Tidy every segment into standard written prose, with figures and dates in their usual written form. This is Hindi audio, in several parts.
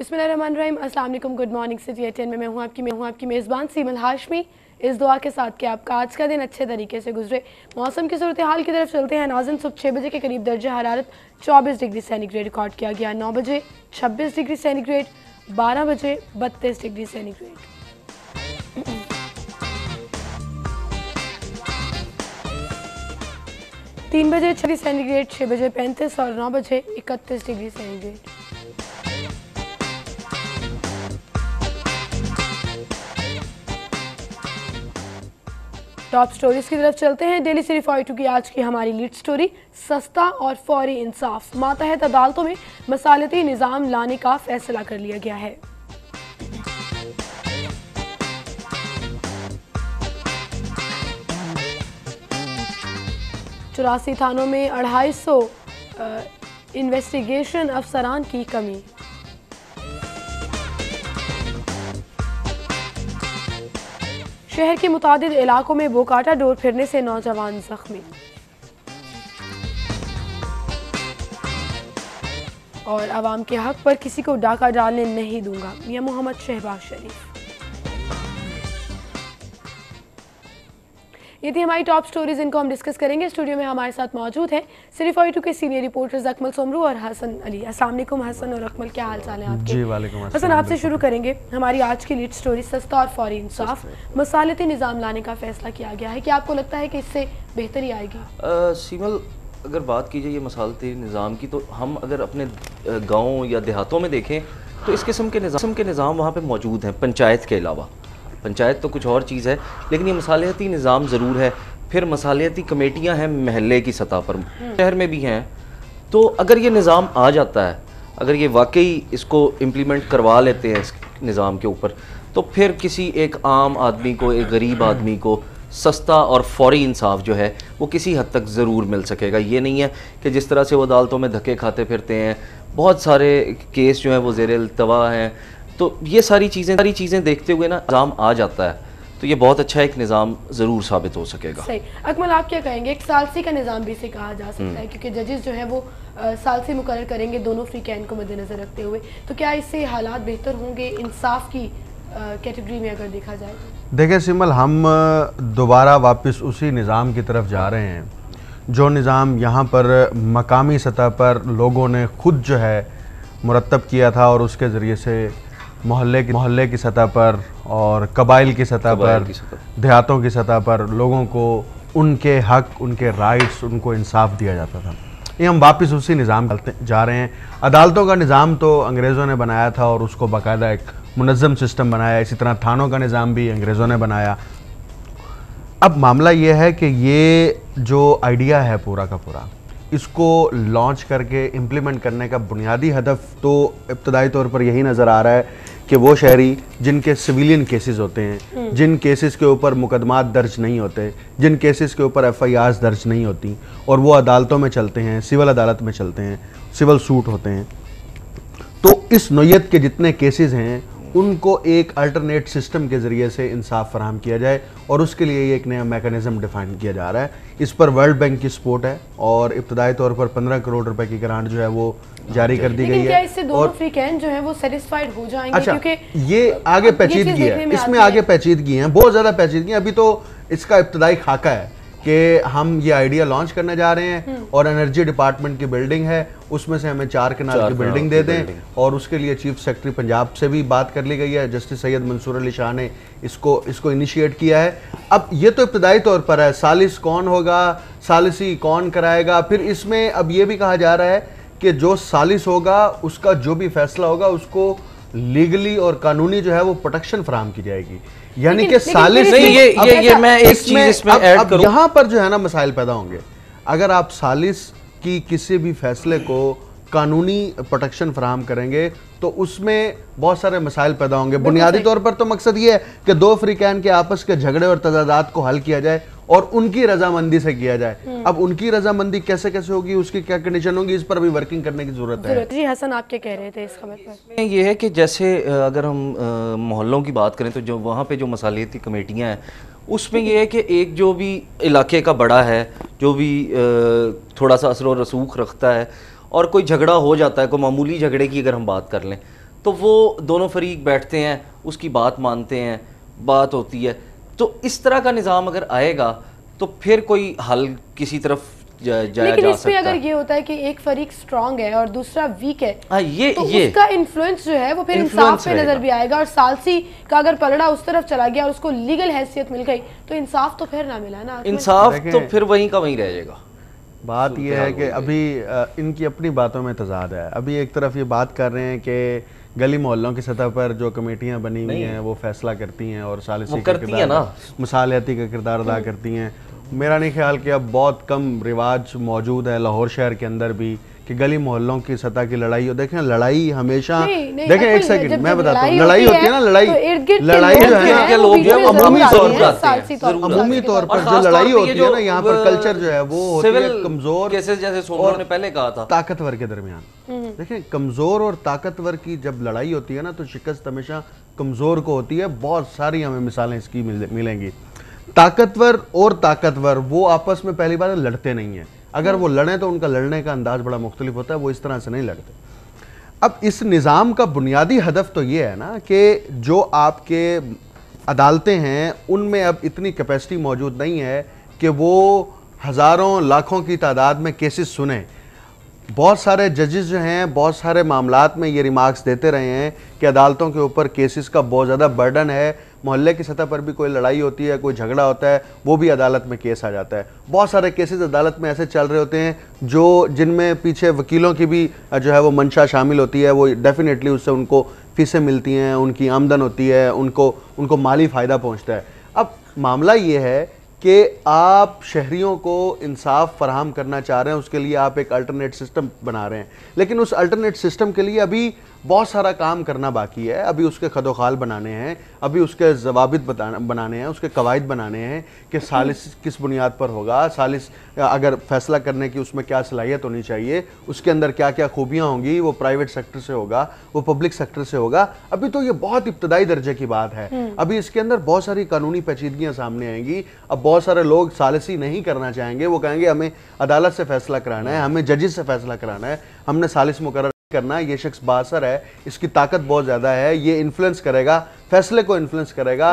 बिस्मिल्लाहिर्रहमानिर्रहीम, अस्सलाम वालेकुम, गुड मॉर्निंग। सिटी 10 में मैं हूँ आपकी मेज़बान सीमल हाशमी। इस दुआ के साथ कि आपका आज का दिन अच्छे तरीके से गुजरे। मौसम की सूरत हाल की तरफ चलते हैं नाज़िन। सुबह 6 बजे के करीब दर्जा हरारत 24 डिग्री सेंटीग्रेड रिकॉर्ड किया गया। 9 बजे 26 डिग्री सेंटीग्रेड, 12 बजे 32 डिग्री सेंटीग्रेड। 3 बजे 6 डिग्री सेंटीग्रेड, 6 बजे 35 और 9 बजे 31 डिग्री सेंटीग्रेड। टॉप स्टोरीज की तरफ चलते हैं। डेली सिटी 42 की आज की हमारी लीड स्टोरी, सस्ता और फौरी इंसाफ। मातहत अदालतों में मसालती निज़ाम लाने का फैसला कर लिया गया है। चौरासी थानों में 250 इन्वेस्टिगेशन अफसरान की कमी। शहर के मुतादिद इलाकों में बोकाटा डोर फिरने से नौजवान जख्मी। और अवाम के हक पर किसी को डाका डालने नहीं दूंगा, मियां मोहम्मद शहबाज शरीफ। ये थी हमारी टॉप स्टोरीज, इनको हम डिस्कस करेंगे। स्टूडियो में हमारे साथ मौजूद हैं सिटी 42 के सीनियर रिपोर्टर्स अकमल सोमरू और हसन अली। अस्सलाम वालेकुम हसन और अकमल, क्या हाल चाल है आपके? जी वालेकुम अस्सलाम। हसन, आपसे शुरू करेंगे। हमारी आज की लीड स्टोरी, सस्ता और फौरी इंसाफ, मसालती निज़ाम लाने का फैसला किया गया है। क्या आपको लगता है कि इससे बेहतरी आएगी? सीमल, अगर बात की जाए ये मसालती निज़ाम की, तो हम अगर अपने गाँव या देहातों में देखें तो इस किस्म के निज़ाम वहाँ पर मौजूद हैं पंचायत के अलावा। पंचायत तो कुछ और चीज़ है, लेकिन ये मसालियाती निज़ाम ज़रूर है। फिर मसालियाती कमेटियाँ हैं महल्ले की सतह पर, शहर में भी हैं। तो अगर ये निज़ाम आ जाता है, अगर ये वाकई इसको इम्प्लीमेंट करवा लेते हैं इस निज़ाम के ऊपर, तो फिर किसी एक आम आदमी को, एक गरीब आदमी को सस्ता और फौरी इंसाफ जो है वो किसी हद तक ज़रूर मिल सकेगा। ये नहीं है कि जिस तरह से वो अदालतों में धक्के खाते फिरते हैं, बहुत सारे केस जो हैं वो ज़ेर इल्तवा हैं। तो ये सारी चीज़ें देखते हुए ना निज़ाम आ जाता है तो ये बहुत अच्छा एक निज़ाम ज़रूर साबित हो सकेगा। सही। अकमल, आप क्या कहेंगे? एक सालसी का निज़ाम भी इसे कहा जा सकता है, क्योंकि जजेस जो है वो सालसी मुकर्रर करेंगे दोनों फ्री कैन को मद्देनजर रखते हुए। तो क्या इससे हालात बेहतर होंगे इंसाफ की कैटेगरी में अगर देखा जाए तो? देखिए सिमल, हम दोबारा वापस उसी निज़ाम की तरफ जा रहे हैं जो निज़ाम यहाँ पर मकामी सतह पर लोगों ने खुद जो है मुरतब किया था, और उसके ज़रिए से मोहल्ले की सतह पर और कबाइल की सतह पर, देहातों की सतह पर लोगों को उनके हक, उनके राइट्स, उनको इंसाफ दिया जाता था। ये हम वापस उसी निज़ाम जा रहे हैं। अदालतों का निज़ाम तो अंग्रेज़ों ने बनाया था और उसको बाकायदा एक मुनज़्ज़म सिस्टम बनाया। इसी तरह थानों का निज़ाम भी अंग्रेज़ों ने बनाया। अब मामला ये है कि ये जो आइडिया है पूरा का पूरा, इसको लॉन्च करके इम्प्लीमेंट करने का बुनियादी हदफ तो इब्तदाई तौर पर यही नज़र आ रहा है कि वो शहरी जिनके सिविलियन केसेस होते हैं, जिन केसेस के ऊपर मुकदमात दर्ज नहीं होते, जिन केसेस के ऊपर FIRs दर्ज नहीं होती और वो अदालतों में चलते हैं, सिविल अदालत में चलते हैं, सिविल सूट होते हैं, तो इस नौयत के जितने केसेस हैं उनको एक अल्टरनेट सिस्टम के ज़रिए से इंसाफ फराहम किया जाए, और उसके लिए ये एक नया मैकेनिज़्म डिफ़ाइन किया जा रहा है। इस पर वर्ल्ड बैंक की सपोर्ट है और इब्तदाई तौर पर 15 करोड़ रुपए की ग्रांट जो है वो जारी कर दी गई है। क्या इससे दोनों फ्री कैन जो है वो सेटिस्फाइड हो जाएंगे? अच्छा, क्योंकि ये आगे पेचीदगी है, इसमें आगे पेचीदगी है, बहुत ज़्यादा पेचीदगी है। अभी तो इसका इब्तदाई खाका है कि हम ये आइडिया लॉन्च करने जा रहे हैं और एनर्जी डिपार्टमेंट की बिल्डिंग है, उसमें से हमें 4 कनाल की बिल्डिंग दे दें, और उसके लिए चीफ सेक्रेटरी पंजाब से भी बात कर ली गई है। जस्टिस सैयद मंसूर अली शाह ने इसको इनिशिएट किया है। अब ये तो इब्तदाई तौर पर है, सालिस कौन होगा, सालिसी कौन कराएगा, फिर इसमें अब ये भी कहा जा रहा है कि जो सालिस होगा उसका जो भी फैसला होगा उसको लीगली और कानूनी जो है वो प्रोटेक्शन फराहम की जाएगी। यानी कि सालिस नहीं, ये मैं एक चीज इसमें ऐड करूं। यहाँ पर जो है ना मसाइल पैदा होंगे। अगर आप सालिस की किसी भी फैसले को कानूनी प्रोटेक्शन फराहम करेंगे तो उसमें बहुत सारे मसाइल पैदा होंगे। बुनियादी तौर पर तो मकसद ये है कि दो फ्री कैन के आपस के झगड़े और तजादात को हल किया जाए और उनकी रजामंदी से किया जाए। अब उनकी रजामंदी कैसे कैसे होगी, उसकी क्या कंडीशन होगी, इस पर भी वर्किंग करने की जरूरत है। जी हसन, आप क्या कह रहे थे इस खबर पर? ये है कि जैसे अगर हम मोहल्लों की बात करें तो जो वहाँ पे जो मसालियाती कमेटियाँ हैं उसमें ये है कि एक जो भी इलाके का बड़ा है, जो भी थोड़ा सा असर और रसूख रखता है और कोई झगड़ा हो जाता है, कोई मामूली झगड़े की अगर हम बात कर लें तो वो दोनों फरीक बैठते हैं, उसकी बात मानते हैं, बात होती है। तो इस तरह का निज़ाम अगर आएगा तो फिर कोई हल किसी तरफ जाया लेकिन जा इसमें सकता अगर है। ये होता है कि एक फरीक स्ट्रांग है और दूसरा वीक है, हाँ, ये उसका इन्फ्लुएंस जो है वो फिर इंसाफ पे नजर भी आएगा। और सालसी का अगर पलड़ा उस तरफ चला गया और उसको लीगल हैसियत मिल गई तो इंसाफ तो फिर ना मिला ना। इंसाफ तो फिर वहीं का वहीं रह जाएगा। बात यह है कि अभी इनकी अपनी बातों में तजाद है। अभी एक तरफ ये बात कर रहे हैं कि गली मोहल्लों की सतह पर जो कमेटियां बनी हुई हैं वो फैसला करती हैं और सालिसी का किरदार, मसालियाती का किरदार अदा करती हैं। मेरा नहीं ख्याल कि अब बहुत कम रिवाज मौजूद है लाहौर शहर के अंदर भी कि गली मोहल्लों की सतह की लड़ाई हो। देखें लड़ाई हमेशा देखें, एक सेकंड मैं बताता हूँ, लड़ाई होती है ना, लड़ाई जो है ना अमूमी तौर पर जो लड़ाई होती है ना, यहाँ पर कल्चर जो है वो होती है कमजोर केसेस, जैसे सोमवार ने पहले कहा था, ताकतवर के दरमियान। देखें कमजोर और ताकतवर की जब लड़ाई होती है ना तो शिकस्त हमेशा कमजोर को होती है। बहुत सारी हमें मिसालें इसकी मिलेंगी। ताकतवर और ताकतवर वो आपस में पहली बार लड़ते नहीं है। अगर वो लड़ें तो उनका लड़ने का अंदाज बड़ा मुख्तलिफ होता है, वो इस तरह से नहीं लड़ते। अब इस निज़ाम का बुनियादी हदफ तो ये है ना कि जो आपके अदालतें हैं उनमें अब इतनी कैपेसिटी मौजूद नहीं है कि वो हज़ारों लाखों की तादाद में केसेस सुने। बहुत सारे जजेस जो हैं बहुत सारे मामलात में ये रिमार्क्स देते रहे हैं कि अदालतों के ऊपर केसेस का बहुत ज़्यादा बर्डन है। मोहल्ले की सतह पर भी कोई लड़ाई होती है, कोई झगड़ा होता है, वो भी अदालत में केस आ जाता है। बहुत सारे केसेस अदालत में ऐसे चल रहे होते हैं जो जिनमें पीछे वकीलों की भी जो है वो मंशा शामिल होती है। वो डेफिनेटली उससे उनको फीसें मिलती हैं, उनकी आमदन होती है, उनको माली फ़ायदा पहुँचता है। अब मामला ये है कि आप शहरियों को इंसाफ फराहम करना चाह रहे हैं, उसके लिए आप एक अल्टरनेट सिस्टम बना रहे हैं, लेकिन उस अल्टरनेट सिस्टम के लिए अभी बहुत सारा काम करना बाकी है। अभी उसके खदोखाल बनाने हैं, अभी उसके जवाबित बनाने हैं, उसके कवायद बनाने हैं कि सालिस किस बुनियाद पर होगा, सालिस अगर फैसला करने की उसमें क्या सलाहियत होनी चाहिए, उसके अंदर क्या क्या खूबियाँ होंगी, वो प्राइवेट सेक्टर से होगा, वो पब्लिक सेक्टर से होगा। अभी तो ये बहुत इब्तदाई दर्जे की बात है। अभी इसके अंदर बहुत सारी कानूनी पेचीदगियाँ सामने आएंगी। अब बहुत सारे लोग सालिसी नहीं करना चाहेंगे, वो कहेंगे हमें अदालत से फैसला कराना है, हमें जजेस से फैसला कराना है, हमने सालिस मुकर्रर करना है। ये शख्स बासर है, इसकी ताकत बहुत ज्यादा है, ये इन्फ्लुएंस करेगा, फैसले को इन्फ्लुएंस करेगा।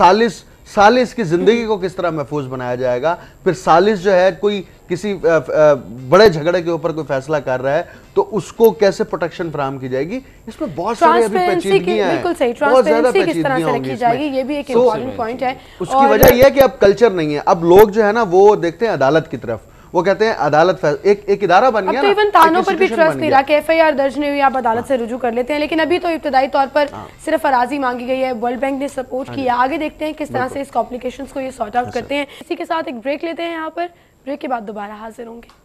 सालिस की जिंदगी को किस तरह महफूज बनाया जाएगा। फिर सालिस जो है कोई किसी बड़े झगड़े के ऊपर कोई फैसला कर रहा है तो उसको कैसे प्रोटेक्शन फराहम की जाएगी। इसमें बहुत सारी अभी पेचीदगियां हैं, बहुत ज्यादा पेचीदगियां होंगी इसमें। ये भी एक इम्पोर्टेंट पॉइंट है। उसकी वजह यह है कि अब कल्चर नहीं है। अब लोग जो है ना वो देखते हैं अदालत की तरफ, वो कहते हैं अदालत एक इदारा बन गया ना। इवन थानों पर भी ट्रस्ट नहीं रहा कि एफआईआर दर्ज नहीं हुई आप अदालत से रुजू कर लेते हैं। लेकिन अभी तो इब्तदाई तौर पर सिर्फ अराजी मांगी गई है, वर्ल्ड बैंक ने सपोर्ट किया। आगे देखते हैं किस तरह से इस कॉम्प्लिकेशंस को ये सॉर्ट आउट करते हैं। इसी के साथ एक ब्रेक लेते हैं। यहाँ पर ब्रेक के बाद दोबारा हाजिर होंगे।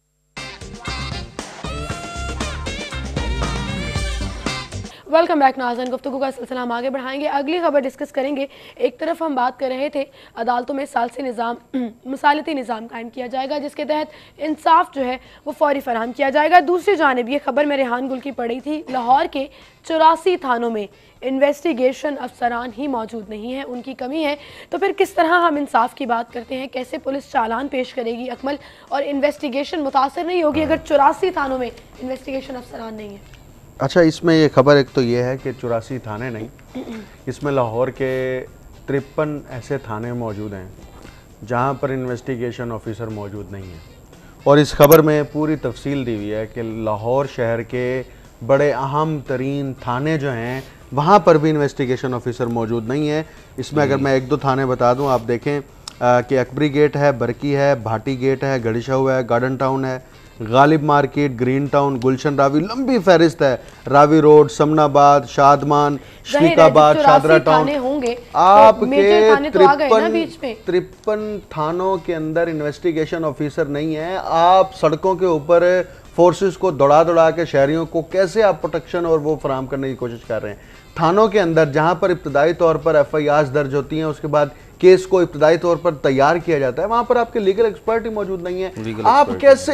वेलकम बैक नाज़रीन, गुफ्तगू का सिलसिला हम आगे बढ़ाएंगे। अगली खबर डिस्कस करेंगे। एक तरफ हम बात कर रहे थे अदालतों में सालसी निज़ाम, मसालती निज़ाम कायम किया जाएगा जिसके तहत इंसाफ जो है वो फौरी फराहम किया जाएगा। दूसरी जानिब ये खबर में रेहान गुल की पड़ी थी, लाहौर के 84 थानों में इन्वेस्टिगेशन अफसरान ही मौजूद नहीं है, उनकी कमी है। तो फिर किस तरह हम इंसाफ की बात करते हैं, कैसे पुलिस चालान पेश करेगी अकमल, और इन्वेस्टिगेशन मुतासर नहीं होगी अगर 84 थानों में इन्वेस्टिगेशन अफसरान नहीं है। अच्छा, इसमें ये खबर एक तो ये है कि 84 थाने नहीं, इसमें लाहौर के 53 ऐसे थाने मौजूद हैं जहाँ पर इन्वेस्टिगेशन ऑफिसर मौजूद नहीं है। और इस खबर में पूरी तफसील दी हुई है कि लाहौर शहर के बड़े अहम तरीन थाने जो हैं वहाँ पर भी इन्वेस्टिगेशन ऑफिसर मौजूद नहीं है। इसमें अगर मैं एक दो थाने बता दूँ, आप देखें कि अकबरी गेट है, बरकी है, भाटी गेट है, गढ़ीशाहू है, गार्डन टाउन है, Ghalib market, green town, Gulshan Ravi, लंबी फहरिस्त है, रावी रोड, समनाबाद, शादमान, शफीकाबाद, शादरा टाउन। आपके 53 थानों के अंदर इन्वेस्टिगेशन ऑफिसर नहीं है। आप सड़कों के ऊपर फोर्सेस को दौड़ा के शहरियों को कैसे आप प्रोटेक्शन और वो फराहम करने की कोशिश कर रहे हैं। थानों के अंदर जहां पर इब्तदाई तौर पर एफआईआर दर्ज होती हैं, उसके बाद केस को इब्तदाई तौर पर तैयार किया जाता है, वहां पर आपके लीगल एक्सपर्ट ही मौजूद नहीं है। आप कैसे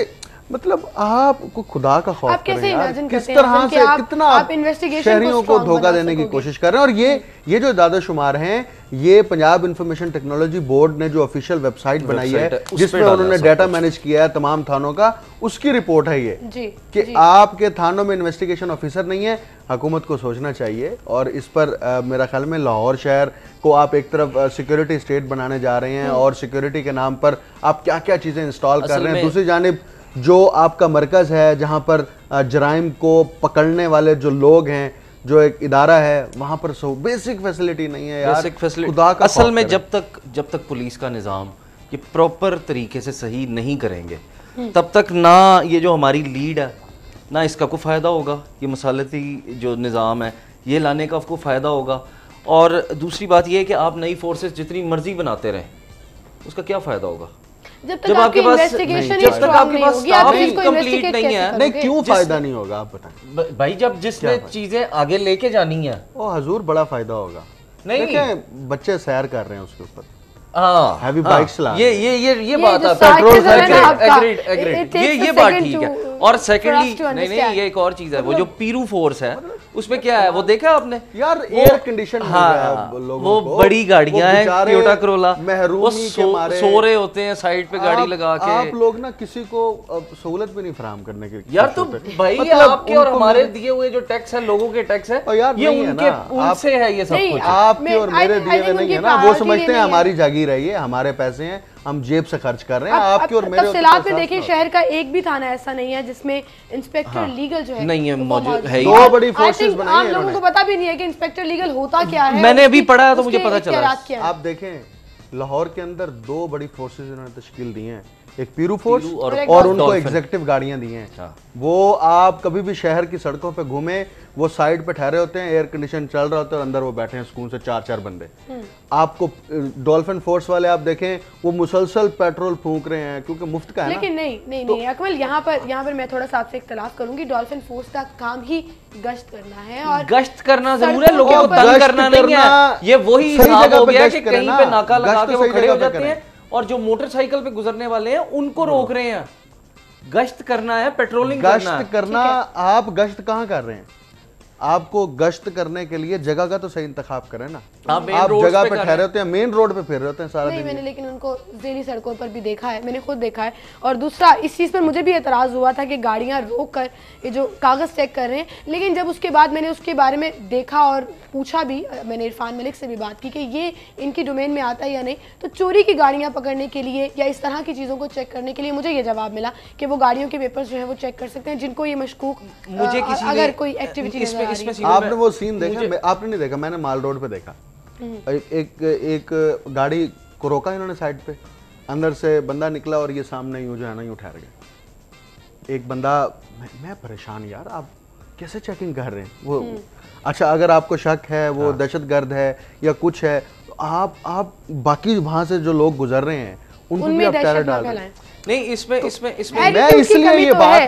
मतलब आपको खुदा का खौफ आप कैसे करें यार, imagine किस करते हैं तरह कि से आप कितना investigation शहरियों को को strong धोखा बना देने की सकोगे। कोशिश कर रहे हैं। और ये जो दादोशुमार हैं, ये पंजाब इंफॉर्मेशन टेक्नोलॉजी बोर्ड ने जो ऑफिशियल वेबसाइट बनाई है जिसमें उन्होंने डाटा मैनेज किया है तमाम थानों का, उसकी रिपोर्ट है ये कि आपके थानों में इन्वेस्टिगेशन ऑफिसर नहीं है। हुकूमत को सोचना चाहिए और इस पर मेरा ख्याल में लाहौर शहर को आप एक तरफ सिक्योरिटी स्टेट बनाने जा रहे हैं और सिक्योरिटी के नाम पर आप क्या क्या चीज़ें इंस्टॉल कर रहे हैं। दूसरी जानिब जो आपका मरकज़ है जहाँ पर जराइम को पकड़ने वाले जो लोग हैं, जो एक इदारा है, वहाँ पर बेसिक फैसिलिटी नहीं है यार। बेसिक फैसिलिटी असल में जब तक पुलिस का निज़ाम ये प्रॉपर तरीके से सही नहीं करेंगे तब तक ना ये जो हमारी लीड है ना इसका कोई फ़ायदा होगा, ये मसालती जो निज़ाम है ये लाने का आपको फ़ायदा होगा। और दूसरी बात ये है कि आप नई फोर्सेस जितनी मर्जी बनाते रहें उसका क्या फ़ायदा होगा जब आपके पास इन्वेस्टिगेशन ही स्ट्रांग नहीं होगी, आप इसको कंप्लीट नहीं है। नहीं, क्यों फायदा नहीं होगा आप बताएं भाई, जब जिसने चीजें आगे लेके जानी है ओ हजूर बड़ा फायदा होगा। नहीं देखें बच्चे सैर कर रहे हैं उसके ऊपर, हैवी बाइक्स चला, ये बात है, पेट्रोल एग्रीड, ये बात ठीक है। और सेकंडली नहीं ये एक और चीज है, वो जो पीरू फोर्स है उसमें क्या है वो देखा आपने यार, एयर कंडीशन वो बड़ी गाड़ियां हैं टोयोटा करोला, वो सो रहे होते हैं साइड पे गाड़ी लगा के। आप लोग ना किसी को सहूलत भी नहीं फराहम करने की यार, तो भाई आपके और हमारे दिए हुए जो टैक्स है, लोगों के टैक्स है, ये उनसे है ये सब कुछ। आपके और मेरे दिए हुए नहीं है ना, वो समझते हैं हमारी जागीर है, ये हमारे पैसे हैं, हम जेब से खर्च कर रहे हैं। आपकी और मेरे तफसीलात में देखिए, शहर का एक भी थाना ऐसा नहीं है जिसमें इंस्पेक्टर लीगल जो है नहीं है, मौजूद है। दो बड़ी फोर्सेस बनाई हैं, आम लोगों को पता भी नहीं है कि इंस्पेक्टर लीगल होता क्या है। मैंने अभी पढ़ा है तो मुझे पता चला। आप देखें लाहौर के अंदर दो बड़ी फोर्सेस इन्होंने तश्कील दी हैं, एक पीरू फोर्स और उनको एग्जीक्यूटिव गाड़ियां दी हैं। वो आप कभी भी शहर की सड़कों पे घूमे, वो साइड पे ठहरे होते हैं, एयर कंडीशन चल रहा होता है और अंदर वो बैठे हैं सुकून से 4-4 बंदे। आपको डॉल्फिन फोर्स वाले आप देखें, वो मुसलसल पेट्रोल फूंक रहे हैं क्योंकि मुफ्त का है। लेकिन नहीं अकमल, यहाँ पर मैं थोड़ा सा आपसे इख्तलाफ करूंगी। डॉल्फिन फोर्स का काम ही गश्त करना है, और गश्त करना जरूर है, लोगों को तंग करना नहीं है। ये वही हिसाब हो गया कि कहीं पे नाका लगा के वो खड़े हो जाते हैं और जो मोटरसाइकिल पे गुजरने वाले हैं उनको रोक रहे हैं। गश्त करना है, पेट्रोलिंग करना। आप गश्त कहाँ कर रहे हैं? आपको गश्त करने के लिए जगह का तो सही इंतखाब करें ना। आप जगह पे ठहरे होते हैं, मेन रोड पे फिर रहे होते हैं सारा दिन। मैंने लेकिन उनको ज़ेली सड़कों पर भी देखा है, मैंने खुद देखा है। और दूसरा, इस चीज़ पर मुझे भी एतराज़ हुआ था कि गाड़ियाँ रोक कर ये जो कागज़ चेक कर रहे हैं, लेकिन जब उसके बाद मैंने उसके बारे में देखा और पूछा भी, मैंने इरफान मलिक से भी बात की कि ये इनकी डोमेन में आता है या नहीं, तो चोरी की गाड़ियाँ पकड़ने के लिए या इस तरह की चीज़ों को चेक करने के लिए मुझे ये जवाब मिला कि वो गाड़ियों के पेपर्स जो है वो चेक कर सकते हैं जिनको ये मशकूक, मुझे किसी अगर कोई एक्टिविटी। आपने वो सीन देखा? आपने नहीं देखा, मैंने माल रोड पे देखा। एक गाड़ी को रोका इन्होंने साइड पे, अंदर से बंदा निकला और ये सामने यूं जो है ना यूं ठहर गया। एक बंदा, मैं परेशान यार, आप कैसे चेकिंग कर रहे हैं? वो अच्छा, अगर आपको शक है वो दहशतगर्द है या कुछ है, तो आप बाकी वहां से जो लोग गुजर रहे हैं उनको भी आप टेरर डाल रहे हैं। नहीं, इसमें मैं इसलिए ये बात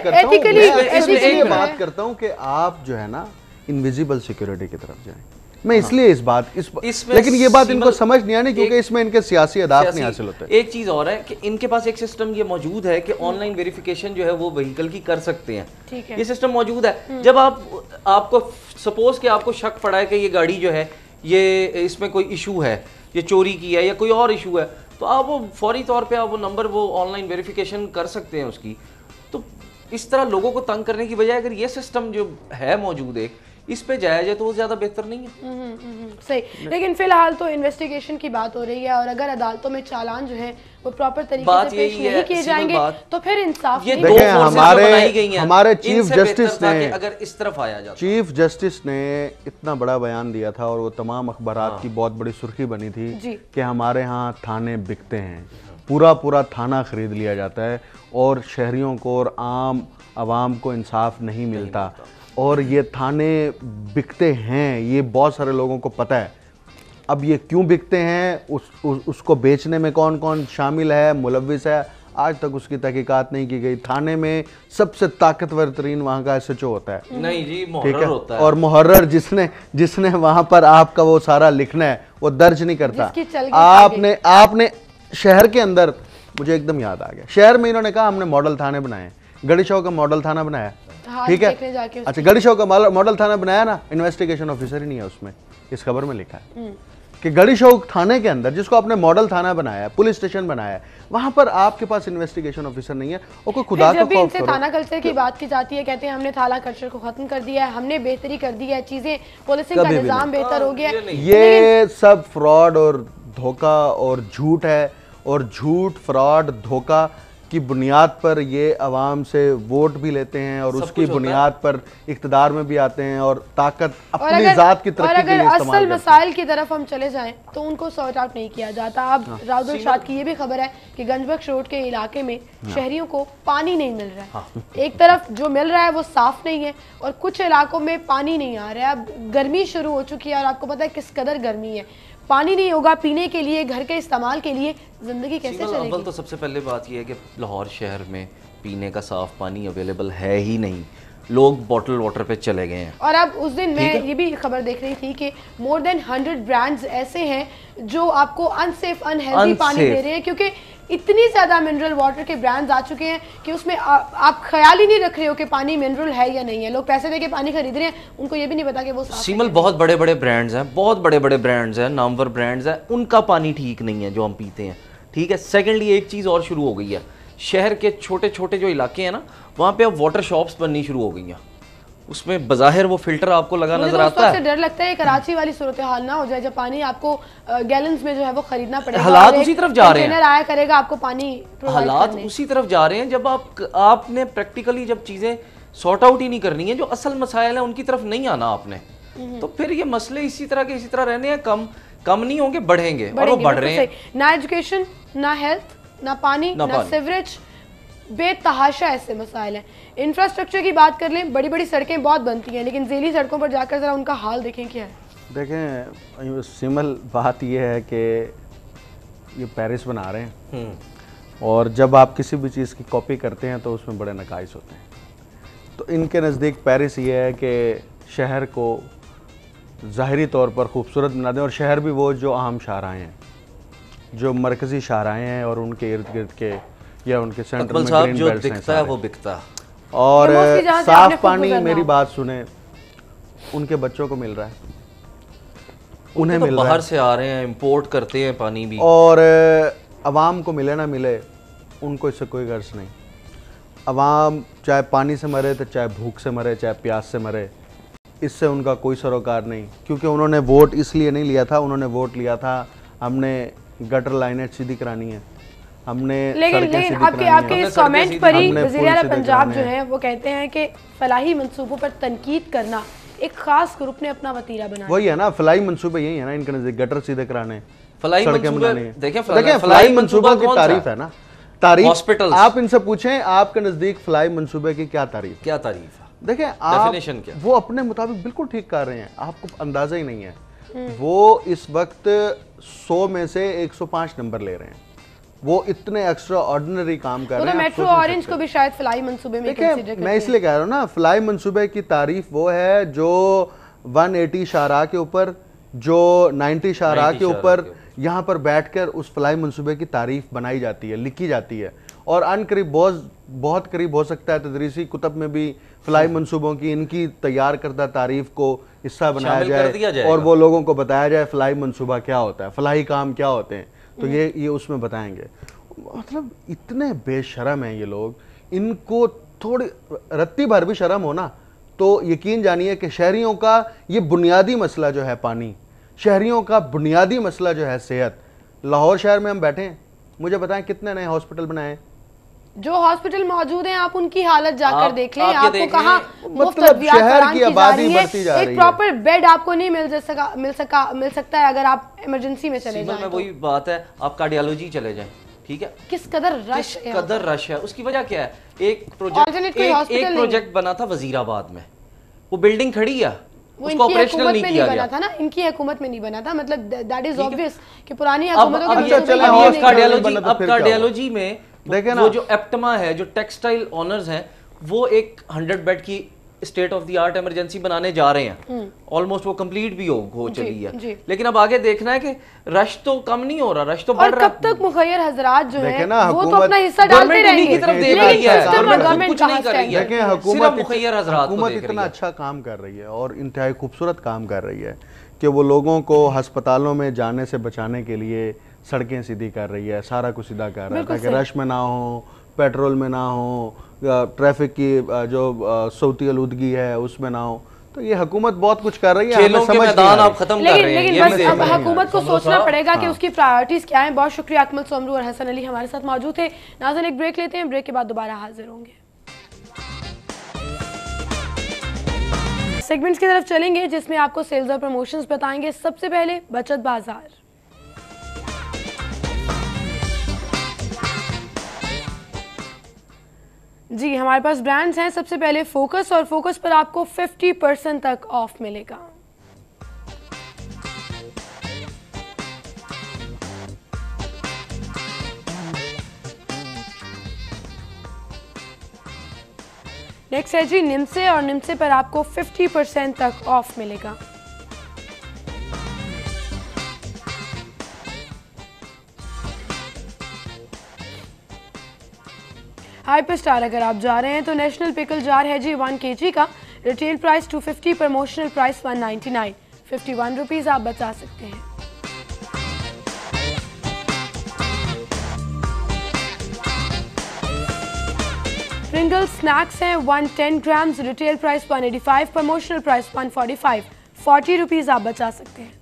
करता हूँ कि आप जो है ना इनविजिबल सिक्योरिटी की तरफ जाएं। मैं इसलिए लेकिन ये बात इनको समझ नहीं आनी क्योंकि इसमें इनके सियासी अहदाफ नहीं हासिल होते। एक चीज और है कि इनके पास एक सिस्टम ये मौजूद है कि ऑनलाइन वेरिफिकेशन जो है वो व्हीकल की कर सकते हैं। ये सिस्टम मौजूद है। जब आपको सपोज कि आपको शक पड़ा है कि ये गाड़ी जो है ये इसमें कोई इशू है, ये चोरी की है या कोई और इशू है, तो आप वो फौरी तौर पे आप वो नंबर वो ऑनलाइन वेरिफिकेशन कर सकते हैं उसकी। तो इस तरह लोगों को तंग करने की बजाय अगर ये सिस्टम जो है मौजूद एक इस पे जाया जाए तो वो ज्यादा बेहतर नहीं है। सही। लेकिन फिलहाल तो इन्वेस्टिगेशन की बात हो रही है और अगर अदालतों में चालान जो है वो प्रॉपर तरीके से पेश नहीं किए जाएंगे तो फिर इंसाफ ये दो हमारे चीफ जस्टिस ने, अगर इस तरफ आया जाता, चीफ जस्टिस ने इतना बड़ा बयान दिया था और वो तमाम अखबारात की बहुत बड़ी सुर्खी बनी थी कि हमारे यहाँ थाने बिकते हैं, पूरा थाना खरीद लिया जाता है और शहरियों को और आम आवाम को इंसाफ नहीं मिलता और ये थाने बिकते हैं, ये बहुत सारे लोगों को पता है। अब ये क्यों बिकते हैं, उसको बेचने में कौन कौन शामिल है, मुलव्विस है, आज तक उसकी तहकीकात नहीं की गई। थाने में सबसे ताकतवर तरीन वहाँ का SHO होता है, नहीं जी, मुहर्रर होता है, और मुहर्रर जिसने वहाँ पर आपका वो सारा लिखना है वो दर्ज नहीं करता। आपने शहर के अंदर, मुझे एकदम याद आ गया, शहर में इन्होंने कहा हमने मॉडल थाने बनाए, गढ़ी शौक का मॉडल थाना बनाया, हाँ, ठीक देखने है। जाके अच्छा, गढ़ी शौक का मॉडल थाना बनाया ना, इन्वेस्टिगेशन ऑफिसर ही नहीं है उसमें। इस खबर में लिखा है कि गढ़ी शौक थाने के अंदर, जिसको आपने मॉडल थाना बनाया, पुलिस स्टेशन बनाया, वहां पर आपके पास इन्वेस्टिगेशन ऑफिसर नहीं है। और कोई खुदा का जब भी खौफ इनसे करो। थाना कल्चर की बात की जाती है, कहते हैं हमने थाना कल्चर को खत्म कर दिया है, हमने बेहतरी कर दी है, चीजें पुलिसिंग का कभी भी निजाम बेहतर हो गया है। ये सब फ्रॉड और धोखा और झूठ है, और झूठ, फ्रॉड, धोखा की बुनियाद पर ये अवाम से वोट भी लेते हैं और उसकी बुनियाद पर इख्तिदार में भी आते हैं और ताकत अपनी ज़ात की तरक्की के लिए इस्तेमाल करते हैं। असल मसाइल की तरफ हम चले जाएं तो उनको सॉर्ट आउट नहीं किया जाता। अब राउदल शाद की ये भी खबर है कि गंजबख्श रोड के इलाके में शहरियों को पानी नहीं मिल रहा है। एक तरफ जो मिल रहा है वो साफ नहीं है और कुछ इलाकों में पानी नहीं आ रहा है। अब गर्मी शुरू हो चुकी है और आपको पता है किस कदर गर्मी है। पानी नहीं होगा पीने के लिए, घर के इस्तेमाल के लिए, जिंदगी कैसे चलेगी? अव्वल तो सबसे पहले बात यह है कि लाहौर शहर में पीने का साफ पानी अवेलेबल है ही नहीं, लोग बॉटल वाटर पे चले गए हैं। और अब उस दिन मैं ये भी खबर देख रही थी कि मोर देन 100 ब्रांड्स ऐसे हैं जो आपको अनसेफ, अनहेल्दी पानी दे रहे हैं, क्योंकि इतनी ज्यादा मिनरल वाटर के ब्रांड्स आ चुके हैं कि उसमें आप ख्याल ही नहीं रख रहे हो कि पानी मिनरल है या नहीं है। लोग पैसे देके पानी खरीद रहे हैं, उनको ये भी नहीं पता कि वो साफ है। सीमल, बहुत बड़े बड़े ब्रांड्स हैं, बहुत बड़े बड़े ब्रांड्स हैं, नामवर ब्रांड्स हैं, उनका पानी ठीक नहीं है जो हम पीते हैं, ठीक है। सेकेंडली एक चीज़ और शुरू हो गई है, शहर के छोटे छोटे जो इलाके हैं ना, वहाँ पे अब वाटर शॉप्स बननी शुरू हो गई हैं। उसमें बज़ाहिर वो फिल्टर आपको लगा नजर आता है। डर लगता है कराची वाली सूरत हाल ना हो जाए जब पानी आपको गैलन्स में जो है वो खरीदना पड़ेगा। हालात उसी तरफ जा रहे हैं, आया करेगा आपको पानी, हालात उसी तरफ जा रहे हैं। जब आपने प्रैक्टिकली जब चीजें सॉर्ट आउट ही नहीं करनी है, जो असल मसाइल है उनकी तरफ नहीं आना आपने, तो फिर ये मसले इसी तरह रहने हैं, कम नहीं होंगे, बढ़ेंगे और वो बढ़ रहे हैं। ना एजुकेशन, ना हेल्थ, ना पानी, ना सीवरेज, बेतहाशा ऐसे मसाइल हैं। इंफ्रास्ट्रक्चर की बात कर लें, बड़ी बड़ी सड़कें बहुत बनती हैं, लेकिन ज़ेली सड़कों पर जाकर ज़रा उनका हाल देखें क्या है। देखें सिमल, बात यह है कि ये पेरिस बना रहे हैं और जब आप किसी भी चीज़ की कॉपी करते हैं तो उसमें बड़े नकाइस होते हैं। तो इनके नज़दीक पेरिस ये है कि शहर को ज़ाहरी तौर पर खूबसूरत बना दें, और शहर भी वो जो अहम शाहराएँ हैं, जो मरकज़ी शाहराएँ हैं और उनके इर्द गिर्द के या उनके सेंटर में ग्रीन जो बेल्ट्स दिखता है वो बिकता है। और साफ पानी, मेरी बात सुने, उनके बच्चों को मिल रहा है, उन्हें मिल रहा है, बाहर से आ रहे हैं, इंपोर्ट करते हैं पानी भी, और अवाम को मिले ना मिले उनको इससे कोई गर्ज नहीं। अवाम चाहे पानी से मरे तो चाहे भूख से मरे, चाहे प्यास से मरे, इससे उनका कोई सरोकार नहीं, क्योंकि उन्होंने वोट इसलिए नहीं लिया था। उन्होंने वोट लिया था हमने गटर लाइनें सीधी करानी है, हमने लेकिन आपके इस कमेंट पर ही वज़ीर आला पंजाब जो है वो कहते हैं कि फलाही मंसूबों पर तनकीद करना एक खास ग्रुप ने अपना वतीरा बनाया। वही है ना, फलाही मंसूबे यही है ना इनके नजदीक, गटर सीधे कराने, फलाही मंसूबे। देखिए फलाही मंसूबों की तारीफ है ना, तारीफ हॉस्पिटल, आप इनसे पूछें आपके नजदीक फलाही मंसूबे की क्या तारीफ है? देखें आप, वो अपने मुताबिक बिल्कुल ठीक कर रहे हैं, आपको अंदाजा ही नहीं है। वो इस वक्त 100 में से 105 नंबर ले रहे हैं, वो इतने एक्स्ट्रा ऑर्डिनरी काम कर रहे हैं। मेट्रो ऑरेंज को भी शायद फलाई मंसूबे में कंसीडर करते हैं। मैं इसलिए कह रहा हूँ ना, फलाई मंसूबे की तारीफ वो है जो 180 शाहरा के ऊपर, जो 90 शाहरा के ऊपर यहाँ पर बैठकर उस फलाई मंसूबे की तारीफ बनाई जाती है, लिखी जाती है, और अनकरीब बहुत करीब हो सकता है तदरीसी कुतब में भी फलाई मंसूबों की इनकी तैयार करदा तारीफ को हिस्सा बनाया जाए और वो लोगों को बताया जाए फलाई मंसूबा क्या होता है, फलाई काम क्या होते हैं, तो ये उसमें बताएंगे। मतलब इतने बेशरम हैं ये लोग, इनको थोड़ी रत्ती भर भी शर्म हो ना तो यकीन जानिए कि शहरियों का ये बुनियादी मसला जो है पानी, शहरियों का बुनियादी मसला जो है सेहत। लाहौर शहर में हम बैठे हैं, मुझे बताएं कितने नए हॉस्पिटल बनाए? जो हॉस्पिटल मौजूद हैं आप उनकी हालत जाकर देख लें, आपको कहाँ मतलब शहर की आबादी बढ़ती जा रही है, एक प्रॉपर बेड आपको नहीं मिल सकता है अगर आप इमरजेंसी में चले जाएं। वही बात है, आप कार्डियोलॉजी चले जाएं, ठीक है, किस कदर रश है। उसकी वजह क्या है? एक प्रोजेक्ट बना था वजीराबाद में, वो बिल्डिंग खड़ी है, उसको ऑपरेशनल नहीं किया गया था ना, इनकी हुकूमत में नहीं बना था, मतलब दैट इज ऑब्वियस कि पुरानी हुकूमतों के कार्डियोलॉजी में देखे ना, वो जो एप्टमा है, जो टेक्सटाइल ऑनर्स हैं, वो एक 100 बेड की state of the art emergency बनाने जा रहे हैं, ऑलमोस्ट वो कंप्लीट भी हो चली है, लेकिन अब आगे देखना है कि रश तो कम नहीं हो रहा, रश तो बढ़ रहा है। कब तक मुखैर हजरात जो है ना, वो तो अपना हिस्सा डालते रहेंगे की तरफ देख रही है, गवर्नमेंट कुछ नहीं कर रही है। देखें, हुकूमत इतना अच्छा काम कर रही है और इंतहाई खूबसूरत काम कर रही है कि वो लोगों को अस्पतालों में जाने से बचाने के लिए सड़कें सीधी कर रही है, सारा कुछ सीधा कर रहा है ताकि रश में ना हो, पेट्रोल में ना हो, ट्रैफिक की जो सौती आलूदगी है उसमें ना हो। तो ये हुकूमत बहुत कुछ कर रही है, खेलों के मैदान आप खत्म कर रहे हैं। लेकिन बस अब हुकूमत को सोचना पड़ेगा कि उसकी प्रायोरिटीज क्या हैं। बहुत शुक्रिया अकमल सोमरू और हसन अली हमारे साथ मौजूद थे। नाज़रीन एक ब्रेक लेते हैं, ब्रेक के बाद दोबारा हाजिर होंगे। सेगमेंट्स की तरफ चलेंगे जिसमें आपको सेल्स और प्रमोशंस बताएंगे। सबसे पहले बचत बाजार। जी हमारे पास ब्रांड्स हैं। सबसे पहले फोकस, और फोकस पर आपको 50% तक ऑफ मिलेगा। नेक्स्ट है जी निम्से, और निम्से पर आपको 50% तक ऑफ मिलेगा। हाइपर स्टार अगर आप जा रहे हैं तो नेशनल पिकल जार है जी 1 kg का, retail price 250, promotional price 199, 51 rupees आप बचा सकते हैं। प्रिंगल स्नैक्स हैं 110 grams, retail price 185, promotional price 145, 40 rupees आप बचा सकते हैं।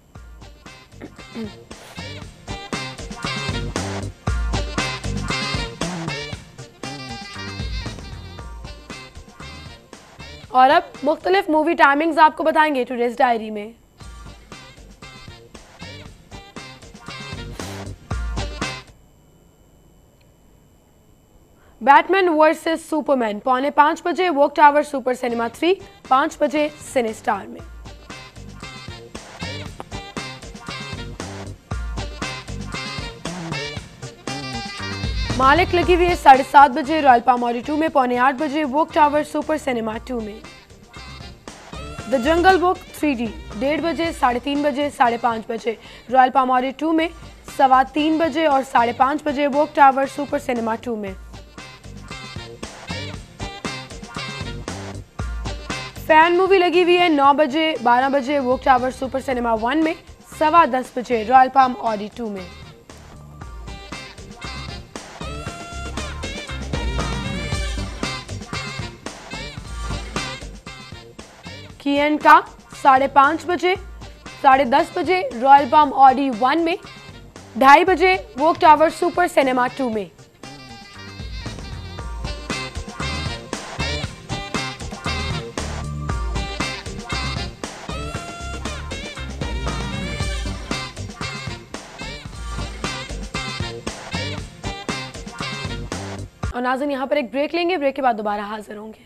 और अब मुख्तलिफ मूवी टाइमिंग्स आपको बताएंगे टुडेज डायरी में। बैटमैन वर्सेस सुपरमैन 4:45 बजे वॉक टावर सुपर सिनेमा 3, 5 बजे सिने स्टार में। मालिक लगी हुई है 7:30 बजे रॉयल पामोरी 2 में, 7:45 बजे वॉक टावर सुपर सिनेमा 2 में। द जंगल बुक 3D 1:30 बजे, 3:30 बजे, 5:30 बजे रॉयल पामोरी 2 में, 3:15 बजे और 5:30 बजे वॉक टावर सुपर सिनेमा 2 में। फैन मूवी लगी हुई है 9 बजे, 12 बजे वॉक टावर सुपर सिनेमा 1 में, 10:15 बजे रॉयल पाम ऑडी 2 में। कियन का 5:30 बजे, 10:30 बजे रॉयल पाम ऑडी 1 में, 2:30 बजे वॉक टावर सुपर सिनेमा 2 में। और नाज़रीन यहाँ पर एक ब्रेक लेंगे, ब्रेक के बाद दोबारा हाजिर होंगे।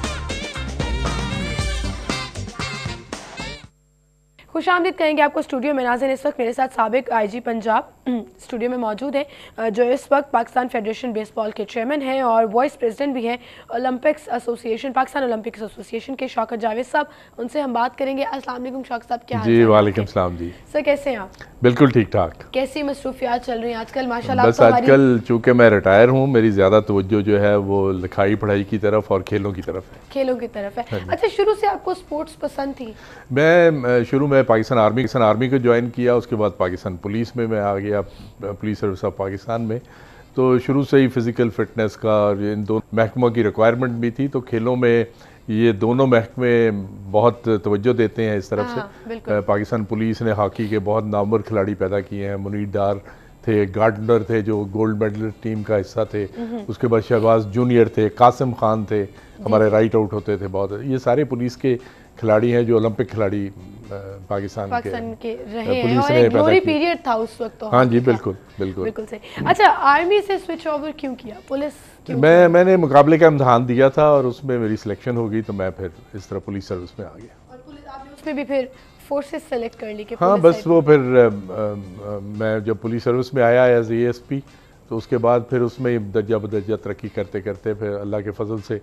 खुशामदीद कहेंगे आपको स्टूडियो में। नाज़रीन इस वक्त मेरे साथ साबिक आईजी पंजाब स्टूडियो में मौजूद हैं, जो इस वक्त पाकिस्तान फेडरेशन बेसबॉल के चेयरमैन हैं और वाइस प्रेसिडेंट भी हैं Olympics association, Pakistan Olympics association के शौकत जावेद साहब। उनसे हम बात करेंगे। अस्सलाम वालेकुम शौकत साहब, क्या हाल है? जी वालेकुम सलाम जी। सर कैसे हैं आप? बिल्कुल ठीक ठाक। कैसी मसरूफियात चल रही हैं आजकल? माशाल्लाह बस आजकल चूँकि मैं रिटायर हूँ, मेरी ज़्यादा तवज्जो जो है वो लिखाई पढ़ाई की तरफ और खेलों की तरफ है। खेलों की तरफ है। अच्छा, शुरू से आपको स्पोर्ट्स पसंद थी? मैं शुरू में पाकिस्तान आर्मी को ज्वाइन किया, उसके बाद पाकिस्तान पुलिस में मैं आ गया, पुलिस सर्विस ऑफ पाकिस्तान में। तो शुरू से ही फ़िज़िकल फ़िटनेस का और इन दोनों महकमों की रिक्वायरमेंट भी थी, तो खेलों में ये दोनों महकमे बहुत तवज्जो देते हैं इस तरफ से। पाकिस्तान पुलिस ने हॉकी के बहुत नामवर खिलाड़ी पैदा किए हैं। मुनीर डार थे, गार्डनर थे जो गोल्ड मेडल टीम का हिस्सा थे, उसके बाद शहबाज जूनियर थे, कासिम खान थे, हमारे राइट आउट होते थे बहुत। ये सारे पुलिस के खिलाड़ी हैं जो ओलंपिक खिलाड़ी पाकिस्तान के रहे हैं और एक ग्लोरी पीरियड था उस वक्त। तो हाँ जी, बिल्कुल बिल्कुल बिल्कुल सही। अच्छा, आर्मी से स्विच ओवर क्यों किया? पुलिस मैंने मुकाबले का इम्तहान दिया था और उसमें मेरी सिलेक्शन हो गई, तो मैं फिर इस तरह पुलिस सर्विस में आ गया। और पुलिस आपने उसमें भी फिर फोर्सेस सेलेक्ट कर ली? हाँ, बस वो फिर मैं जब पुलिस सर्विस में आया एज ASP, तो उसके बाद फिर उसमें दर्जा बदर्जा तरक्की करते करते फिर अल्लाह के फजल से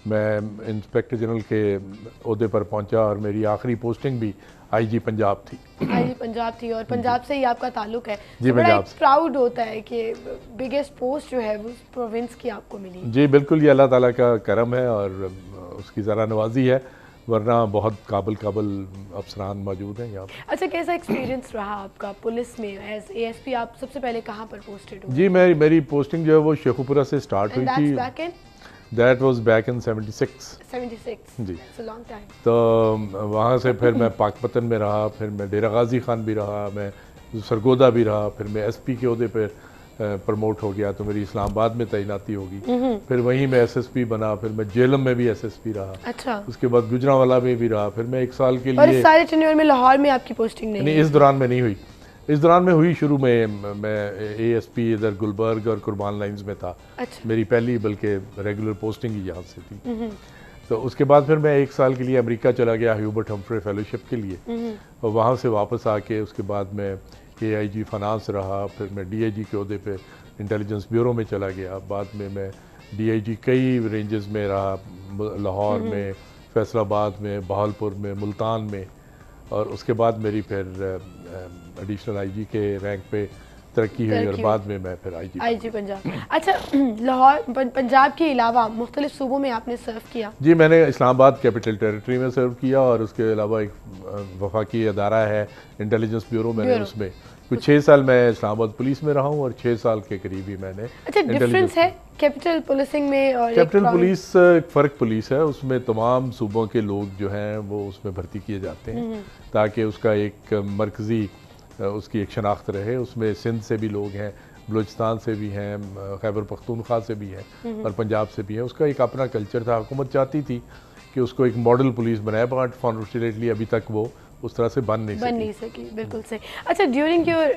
मैं इंस्पेक्टर जनरल के ओहदे पर पहुंचा और मेरी आखिरी पोस्टिंग भी आईजी पंजाब थी। आईजी पंजाब थी और पंजाब से ही आपका ताल्लुक है, जी, तो बड़ा पंजाब एक प्राउड होता है कि बिगेस्ट पोस्ट जो है वो प्रोविंस की आपको मिली। जी बिल्कुल, ये अल्लाह ताला का करम है और उसकी ज़रा नवाजी है, वरना बहुत काबिल अफसरान मौजूद हैं यहाँ पर। अच्छा, कैसा एक्सपीरियंस रहा आपका पुलिस में एज एएसपी? आप सबसे पहले कहाँ पर पोस्टेड हो? जी मेरी पोस्टिंग जो है वो शेखुपुरा से स्टार्ट हुई थी। दैट वाज बैक इन 76 जी। That's a long time. तो वहाँ से फिर मैं पाकपतन में रहा, फिर मैं डेरा गाजी खान भी रहा, मैं सरगोदा भी रहा, फिर मैं एसपी के ओहदे पे प्रमोट हो गया तो मेरी इस्लामाबाद में तैनाती होगी। फिर वहीं मैं एसएसपी बना, फिर मैं जेलम में भी एसएसपी रहा। अच्छा। उसके बाद गुजरांवाला में भी रहा, फिर मैं 1 साल के लिए। और इस सारे टेन्योर में लाहौर में आपकी पोस्टिंग नहीं? इस दौरान में नहीं हुई। इस दौरान में हुई शुरू में, मैं एएसपी इधर गुलबर्ग और कुर्बान लाइंस में था। अच्छा। मेरी पहली बल्कि रेगुलर पोस्टिंग ही यहाँ से थी। तो उसके बाद फिर मैं 1 साल के लिए अमेरिका चला गया ह्यूबर्ट हम्फ्रे फेलोशिप के लिए, और वहाँ से वापस आके उसके बाद मैं AIG फाइनेंस रहा, फिर मैं DIG के ओहदे पे इंटेलिजेंस ब्यूरो में चला गया। बाद में मैं DIG कई रेंजेस में रहा, लाहौर में, फैसलाबाद में, बहावलपुर में, मुल्तान में, और उसके बाद मेरी फिर एडिशनल IG के रैंक पे तरक्की हुई और बाद में मैं फिर IG पंजाब। अच्छा, लाहौर पंजाब के अलावा मुख्तलिफ सूबों में आपने सर्व किया? जी, मैंने इस्लामाबाद कैपिटल टेरिटरी में सर्व किया और उसके अलावा एक वफाकी अदारा है इंटेलिजेंस ब्यूरो, मैंने उसमें कुछ 6 साल मैं इस्लामाबाद पुलिस में रहा हूँ और 6 साल के करीब ही मैंने। अच्छा, डिफरेंस है कैपिटल पुलिसिंग में और कैपिटल पुलिस फ़र्क पुलिस है, उसमें तमाम सूबों के लोग जो हैं वो उसमें भर्ती किए जाते हैं ताकि उसका एक मरकज़ी उसकी एक शनाख्त रहे। उसमें सिंध से भी लोग हैं, बलूचिस्तान से भी हैं, खैबर पख्तूनख्वा से भी हैं और पंजाब से भी हैं। उसका एक अपना कल्चर था। हुकूमत चाहती थी कि उसको एक मॉडल पुलिस बनाए, बट फॉर्चुनेटली अभी तक वो उस तरह से बन नहीं सकी। बिल्कुल सही। अच्छा, ड्यूरिंग योर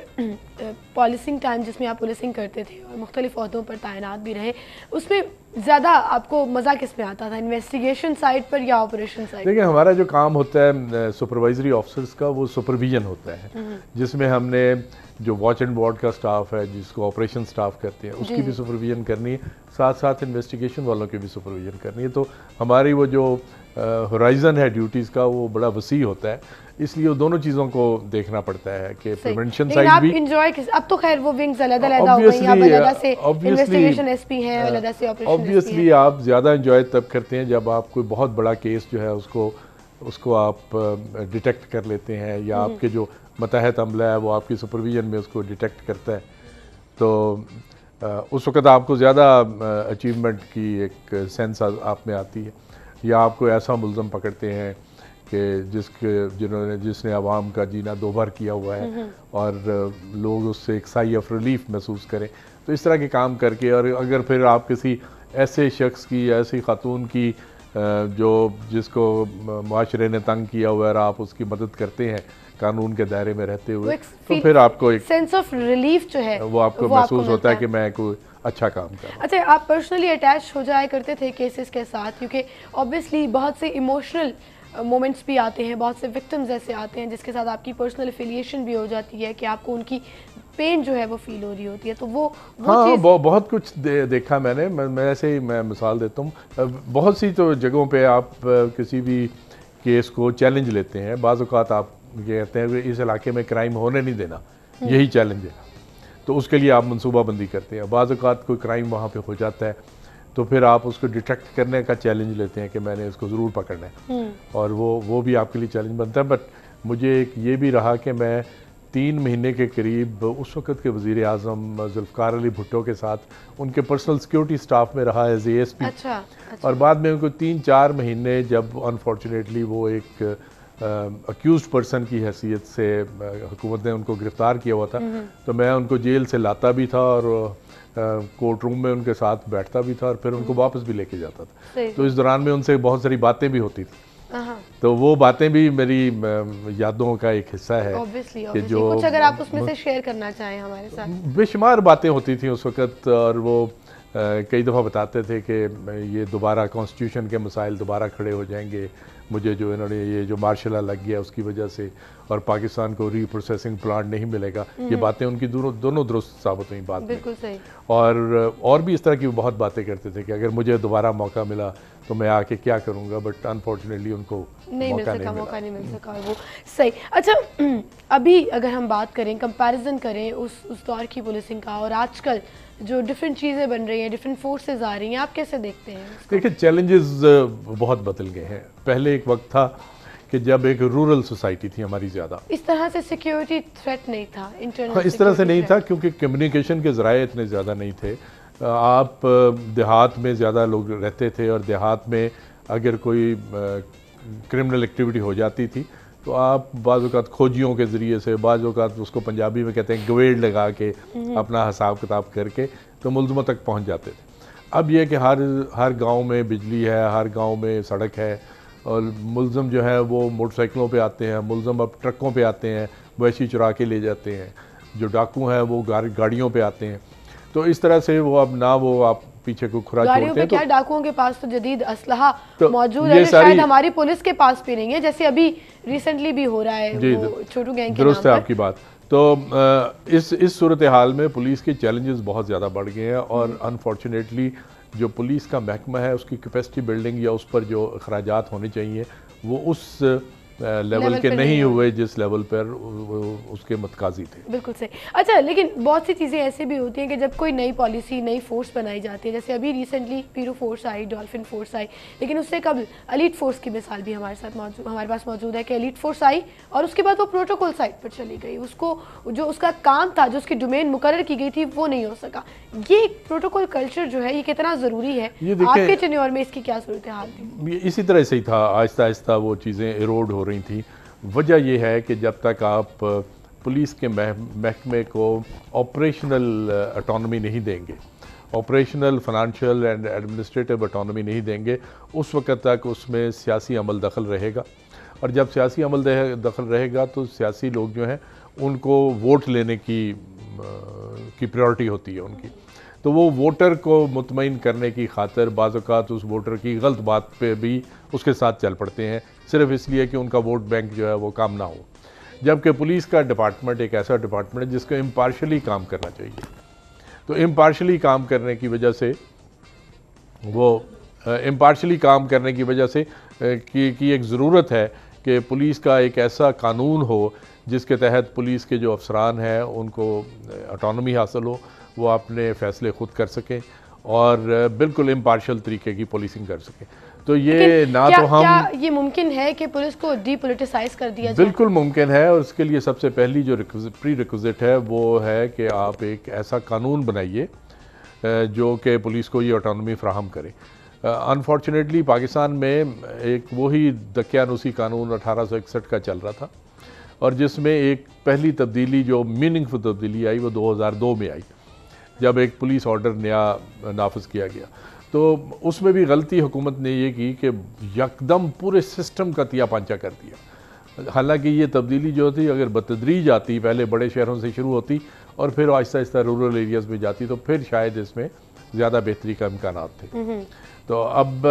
पॉलिसिंग टाइम जिसमें आप पुलिसिंग करते थे और मुख्तलिफ ओहदों पर तैनात भी रहे, उसमें ज़्यादा आपको मज़ा किस में आता था, इन्वेस्टिगेशन साइड पर या ऑपरेशन साइड? देखिए, हमारा जो काम होता है सुपरवाइजरी ऑफिसर्स का, वो सुपरविजन होता है, जिसमें हमने जो वॉच एंड वार्ड का स्टाफ है, जिसको ऑपरेशन स्टाफ करते हैं, उसकी भी सुपरविजन करनी है, साथ साथ इन्वेस्टिगेशन वालों की भी सुपरविजन करनी है। तो हमारी वो जो होराइजन है ड्यूटीज़ का, वो बड़ा वसी होता है, इसलिए वो दोनों चीज़ों को देखना पड़ता है कि प्रिवेंशन साइड भी। एंजॉय अब तो खैर वो विंग्स अलग-अलग हो गई हैं, आप अलग से इन्वेस्टिगेशन एसपी हैं, अलग से ऑपरेशन। ऑब्वियसली आप ज़्यादा एंजॉय तब करते हैं जब आप कोई बहुत बड़ा केस जो है उसको आप डिटेक्ट कर लेते हैं, या आपके जो मतहत अमला है वो आपकी सुपरविजन में उसको डिटेक्ट करता है। तो उस वक़्त आपको ज़्यादा अचीवमेंट की एक सेंस आप में आती है, या आपको ऐसा मुल्ज़म पकड़ते हैं कि जिसने आवाम का जीना दो बार किया हुआ है और लोग उससे एक साई ऑफ रिलीफ महसूस करें। तो इस तरह के काम करके, और अगर फिर आप किसी ऐसे शख्स की, ऐसी खातून की जिसको माशरे ने तंग किया हुआ है, और आप उसकी मदद करते हैं कानून के दायरे में रहते हुए, तो फिर आपको एक सेंस ऑफ रिलीफ जो है वो आपको महसूस होता है कि मैं कोई अच्छा काम कर रहा हूं। अच्छा, आप पर्सनली अटैच हो जाया करते थे केसेस के साथ, क्योंकि ऑब्वियसली बहुत से इमोशनल मोमेंट्स भी आते हैं, बहुत से विक्टिम्स ऐसे आते हैं जिसके साथ आपकी पर्सनल एफिलिएशन भी हो जाती है कि आपको उनकी पेन जो है वो फील हो रही होती है, तो वो हाँ, बहुत कुछ देखा मैंने। मैं ऐसे ही मैं मिसाल देता हूँ, बहुत सी तो जगहों पे आप किसी भी केस को चैलेंज लेते हैं। बाज़ औक़ात आप ये कहते हैं कि इस इलाके में क्राइम होने नहीं देना, यही चैलेंज है, तो उसके लिए आप मनसूबाबंदी करते हैं। बाज़ औक़ात कोई क्राइम वहाँ पे हो जाता है तो फिर आप उसको डिटेक्ट करने का चैलेंज लेते हैं कि मैंने इसको ज़रूर पकड़ना है, और वो भी आपके लिए चैलेंज बनता है। बट मुझे एक ये भी रहा कि मैं 3 महीने के करीब उस वक़्त के वज़ीर आज़म ज़ुल्फ़िकार अली भुट्टो के साथ उनके पर्सनल सिक्योरिटी स्टाफ में रहा एज ASP। अच्छा। और बाद में उनको 3-4 महीने, जब अनफॉर्चुनेटली वो एक अक्यूज पर्सन की हैसियत से हुकूमत ने उनको गिरफ़्तार किया हुआ था, तो मैं उनको जेल से लाता भी था और कोर्ट रूम में उनके साथ बैठता भी था और फिर उनको वापस भी लेके जाता था। तो इस दौरान में उनसे बहुत सारी बातें भी होती थी, तो वो बातें भी मेरी यादों का एक हिस्सा है। कि जो कुछ अगर आप उसमें से शेयर करना चाहें हमारे साथ। बेशुमार बातें होती थी उस वक़्त, और वो कई दफ़ा बताते थे कि ये दोबारा कॉन्स्टिट्यूशन के मसाइल दोबारा खड़े हो जाएंगे, मुझे जो इन्होंने ये जो मार्शल लॉ लग गया उसकी वजह से, और पाकिस्तान को रीप्रोसेसिंग प्लांट नहीं मिलेगा, ये बातें उनकी दोनों दुरुस्त साबित हुई बात बिल्कुल सही। और भी इस तरह की बहुत बातें करते थे कि अगर मुझे दोबारा मौका मिला तो मैं आके क्या करूँगा, बट अनफॉर्चुनेटली उनको मौका नहीं मिल सका वो सही। अच्छा, अभी अगर हम बात करें, कंपैरिजन करें उस दौर की पुलिसिंग का और आजकल जो डिफरेंट चीज़ें बन रही हैं, डिफरेंट फोर्सेस आ रही हैं, आप कैसे देखते हैं? देखिए, चैलेंजेस बहुत बदल गए हैं। पहले एक वक्त था कि जब एक रूरल सोसाइटी थी हमारी, ज़्यादा इस तरह से सिक्योरिटी थ्रेट नहीं था, इंटरनल हाँ, इस तरह से नहीं था क्योंकि कम्युनिकेशन के ज़राए इतने ज़्यादा नहीं थे। आप देहात में ज़्यादा लोग रहते थे और देहात में अगर कोई क्रिमिनल एक्टिविटी हो जाती थी तो आप बाज़ औक़ात खोजियों के ज़रिए से, बाज़ औक़ात उसको पंजाबी में कहते हैं गवेड़ लगा के, अपना हिसाब किताब करके तो मुलज़मों तक पहुंच जाते थे। अब यह कि हर गांव में बिजली है, हर गांव में सड़क है, और मुलज़म जो है वो मोटरसाइकिलों पे आते हैं, मुलज़म अब ट्रकों पे आते हैं, वैसी चुरा के ले जाते हैं, जो डाकू हैं वो गाड़ियों पे आते हैं। तो इस तरह से वो अब ना वो आप पीछे को खुरा छोड़ते हैं। क्या डाकुओं के पास तो जदीद असलहा मौजूद है, शायद हमारी पुलिस के पास भी नहीं है, जैसे अभी रिसेंटली भी हो रहा है वो छोटू गैंग के नाम पर। दुरुस्त है आपकी बात। तो इस सूरत हाल में पुलिस के चैलेंजेस बहुत ज़्यादा बढ़ गए हैं, और अनफॉर्चुनेटली जो पुलिस का महकमा है उसकी कैपेसिटी बिल्डिंग या उस पर जो अखराजात होने चाहिए वो उस लेवल के नहीं हुए जिस लेवल पर उसके मतकाजी थे। बिल्कुल सही। अच्छा, लेकिन बहुत सी चीज़ें ऐसे भी होती हैं कि जब कोई नई पॉलिसी, नई फोर्स बनाई जाती है, जैसे अभी रिसेंटली पीरो फोर्स आई, डॉल्फिन फोर्स आई, लेकिन उससे कबल एलीट फोर्स की मिसाल भी हमारे पास मौजूद है कि एलीट फोर्स आई और उसके बाद वो प्रोटोकॉल साइड पर चली गई, उसको जो उसका काम था, जो उसकी डोमेन मुकर्रर की गई थी, वो नहीं हो सका। ये प्रोटोकॉल कल्चर जो है ये कितना ज़रूरी है, आपके टेन्योर में इसकी क्या सूरत हाल थी? इसी तरह से ही था, आहिस्ता आहिस्ता वो चीज़ें इरोड हो रही थी। वजह यह है कि जब तक आप पुलिस के महकमे को ऑपरेशनल ऑटोनॉमी नहीं देंगे, operational, financial and administrative autonomy नहीं देंगे, उस वक्त तक उसमें सियासी अमल दखल रहेगा, और जब सियासी अमल दखल रहेगा तो सियासी लोग जो हैं उनको वोट लेने की प्रायोरिटी होती है उनकी। तो वो वोटर को मुतमईन करने की खातिर बाज़ औक़ात उस वोटर की गलत बात पे भी उसके साथ चल पड़ते हैं, सिर्फ इसलिए कि उनका वोट बैंक जो है वो काम ना हो। जबकि पुलिस का डिपार्टमेंट एक ऐसा डिपार्टमेंट है जिसको इम्पार्शली काम करना चाहिए। तो इम्पार्शली काम करने की वजह से कि एक ज़रूरत है कि पुलिस का एक ऐसा कानून हो जिसके तहत पुलिस के जो अफसरान हैं उनको ऑटोनॉमी हासिल हो, वो अपने फ़ैसले खुद कर सकें और बिल्कुल इम्पार्शल तरीके की पुलिसिंग कर सकें। तो ये ना तो हम क्या ये मुमकिन है कि पुलिस को डीपोलिटिसाइज कर दिया जाए? बिल्कुल मुमकिन है, और उसके लिए सबसे पहली जो प्री रिक्विजिट है वो है कि आप एक ऐसा कानून बनाइए जो कि पुलिस को ये ऑटोनॉमी फ्राहम करे। अनफॉर्चुनेटली पाकिस्तान में एक वही दकियानूसी कानून 1861 का चल रहा था, और जिसमें एक पहली तब्दीली जो मीनिंगफुल तब्दीली आई वो 2002 में आई, जब एक पुलिस ऑर्डर नया नाफिज किया गया। तो उसमें भी गलती हुकूमत ने ये की कि यकदम पूरे सिस्टम का तिया पांचा कर दिया। हालांकि ये तब्दीली जो थी अगर बतदरीज आती, पहले बड़े शहरों से शुरू होती और फिर आहिस्ता आहिस्ता रूरल एरियाज़ में जाती, तो फिर शायद इसमें ज़्यादा बेहतरी का इम्कानात थे। तो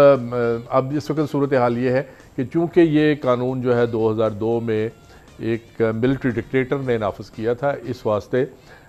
अब इस वक्त सूरत हाल ये है कि चूँकि ये कानून जो है 2002 में एक मिलिट्री डिक्टेटर ने नाफिज किया था, इस वास्ते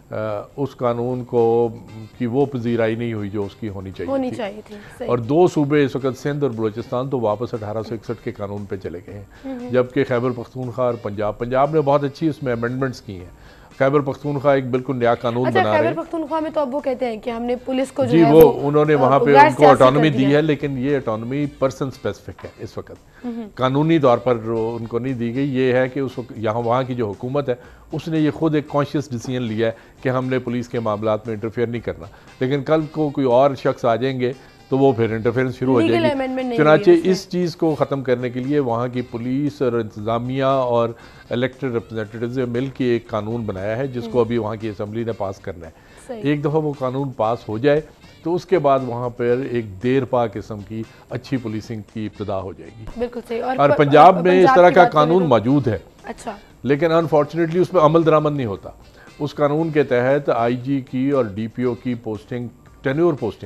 उस कानून को की वो पजीराई नहीं हुई जो उसकी होनी चाहिए थी। और दो सूबे इस वक्त सिंध और बलूचिस्तान तो वापस 1861 के कानून पे चले गए हैं, जबकि खैबर पख्तूनख्वा और पंजाब ने बहुत अच्छी उसमें अमेंडमेंट्स की हैं। खैबर पख्तूनख्वा एक बिल्कुल नया कानून बना रहे हैं। खैबर पख्तूनख्वा में तो अब वो कहते हैं कि हमने पुलिस को जी वो उन्होंने वहाँ पे उनको ऑटोनॉमी दी है, लेकिन ये ऑटोनॉमी पर्सन स्पेसिफिक है, इस वक्त कानूनी तौर पर उनको नहीं दी गई। ये है कि उस यहाँ वहाँ की जो हुकूमत है उसने ये खुद एक कॉन्शियस डिसीजन लिया है कि हमने पुलिस के मामलात में इंटरफेयर नहीं करना, लेकिन कल को कोई और शख्स आ जाएंगे तो वो फिर इंटरफेरेंस शुरू हो जाएगी। चुनांचे इस चीज़ को ख़त्म करने के लिए वहाँ की पुलिस और इंतज़ामिया और इलेक्टेड रिप्रेजेंटेटिव्स ने मिल के एक कानून बनाया है जिसको अभी वहाँ की असम्बली ने पास करना है। एक दफ़ा वो कानून पास हो जाए तो उसके बाद वहाँ पर एक देर पा किस्म की अच्छी पुलिसिंग की इब्तिदा हो जाएगी। बिल्कुल सही। और पंजाब में इस तरह का कानून मौजूद है, अच्छा, लेकिन अनफॉर्चुनेटली उसमें अमल दरामद नहीं होता। उस कानून के तहत IG की और DPO की पोस्टिंग टेन्योर पोस्टिंग है,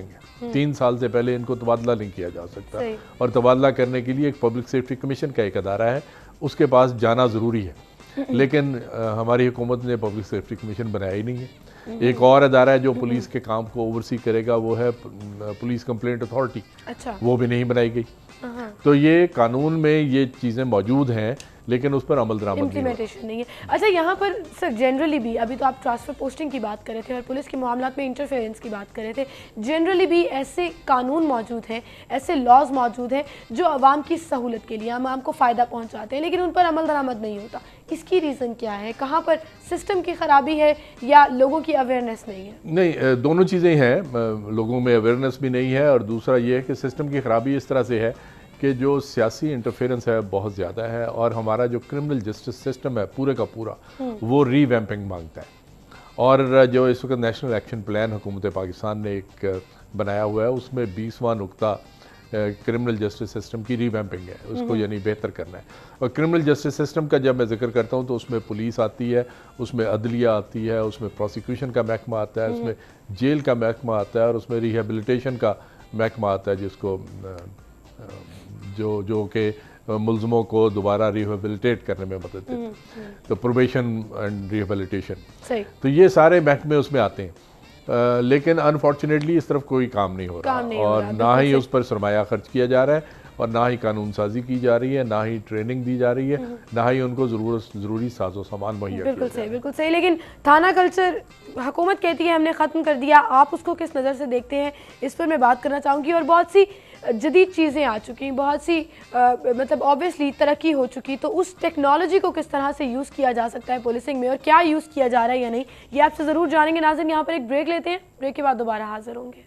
3 साल से पहले इनको तबादला नहीं किया जा सकता, और तबादला करने के लिए एक पब्लिक सेफ्टी कमीशन का एक अदारा है, उसके पास जाना ज़रूरी है। लेकिन हमारी हुकूमत ने पब्लिक सेफ्टी कमीशन बनाया ही नहीं है। एक और अदारा है जो पुलिस के काम को ओवरसी करेगा, वो है पुलिस कंप्लेंट अथॉरिटी। अच्छा। वो भी नहीं बनाई गई। तो ये कानून में ये चीज़ें मौजूद हैं, लेकिन उस पर अमल दरामद इम्प्लीमेंटेशन नहीं है। अच्छा, यहाँ पर सर जनरली भी, अभी तो आप ट्रांसफ़र पोस्टिंग की बात कर रहे थे और पुलिस के मामलात में इंटरफेरेंस की बात कर रहे थे, जनरली भी ऐसे कानून मौजूद हैं, ऐसे लॉज मौजूद हैं जो आवाम की सहूलत के लिए आवाम को फ़ायदा पहुँचाते हैं, लेकिन उन पर अमल दरामद नहीं होता। इसकी रीज़न क्या है? कहाँ पर सिस्टम की ख़राबी है या लोगों की अवेयरनेस नहीं है? नहीं, दोनों चीज़ें हैं। लोगों में अवेयरनेस भी नहीं है, और दूसरा ये है कि सिस्टम की ख़राबी इस तरह से है कि जो सियासी इंटरफेरेंस है बहुत ज़्यादा है, और हमारा जो क्रिमिनल जस्टिस सिस्टम है पूरे का पूरा वो रीवैम्पिंग मांगता है। और जो इस वक्त नेशनल एक्शन प्लान हुकूमत पाकिस्तान ने एक बनाया हुआ है, उसमें 20वां नुक्ता क्रिमिनल जस्टिस सिस्टम की रीवैम्पिंग है, उसको यानी बेहतर करना है। और क्रिमिनल जस्टिस सिस्टम का जब मैं जिक्र करता हूँ तो उसमें पुलिस आती है, उसमें अदलिया आती है, उसमें प्रोसिक्यूशन का महकमा आता है, उसमें जेल का महकमा आता है, और उसमें रिहेबिलिटेशन का महकमा आता है, जिसको जो कि मुल्ज़मों को दोबारा रिहेबिलिटेट करने में मदद देते हैं, तो प्रोबेशन एंड रिहेबिलिटेशन। तो ये सारे महकमे उसमें आते हैं, लेकिन अनफॉर्चुनेटली इस तरफ कोई काम नहीं हो रहा, और ना ही उस पर सरमाया खर्च किया जा रहा है, और ना ही कानून साजी की जा रही है, ना ही ट्रेनिंग दी जा रही है, ना ही उनको ज़रूरी साजो सामान मुहैया। बिल्कुल सही, बिल्कुल सही। लेकिन थाना कल्चर हुकूमत कहती है हमने ख़त्म कर दिया, आप उसको किस नज़र से देखते हैं, इस पर मैं बात करना चाहूँगी। और बहुत सी जदीद चीज़ें आ चुकी, बहुत सी मतलब ऑब्वियसली तरक्की हो चुकी, तो उस टेक्नोलॉजी को किस तरह से यूज़ किया जा सकता है पुलिसिंग में, और क्या यूज़ किया जा रहा है या नहीं, ये आपसे ज़रूर जानेंगे। नाज़रीन, यहाँ पर एक ब्रेक लेते हैं, ब्रेक के बाद दोबारा हाजिर होंगे।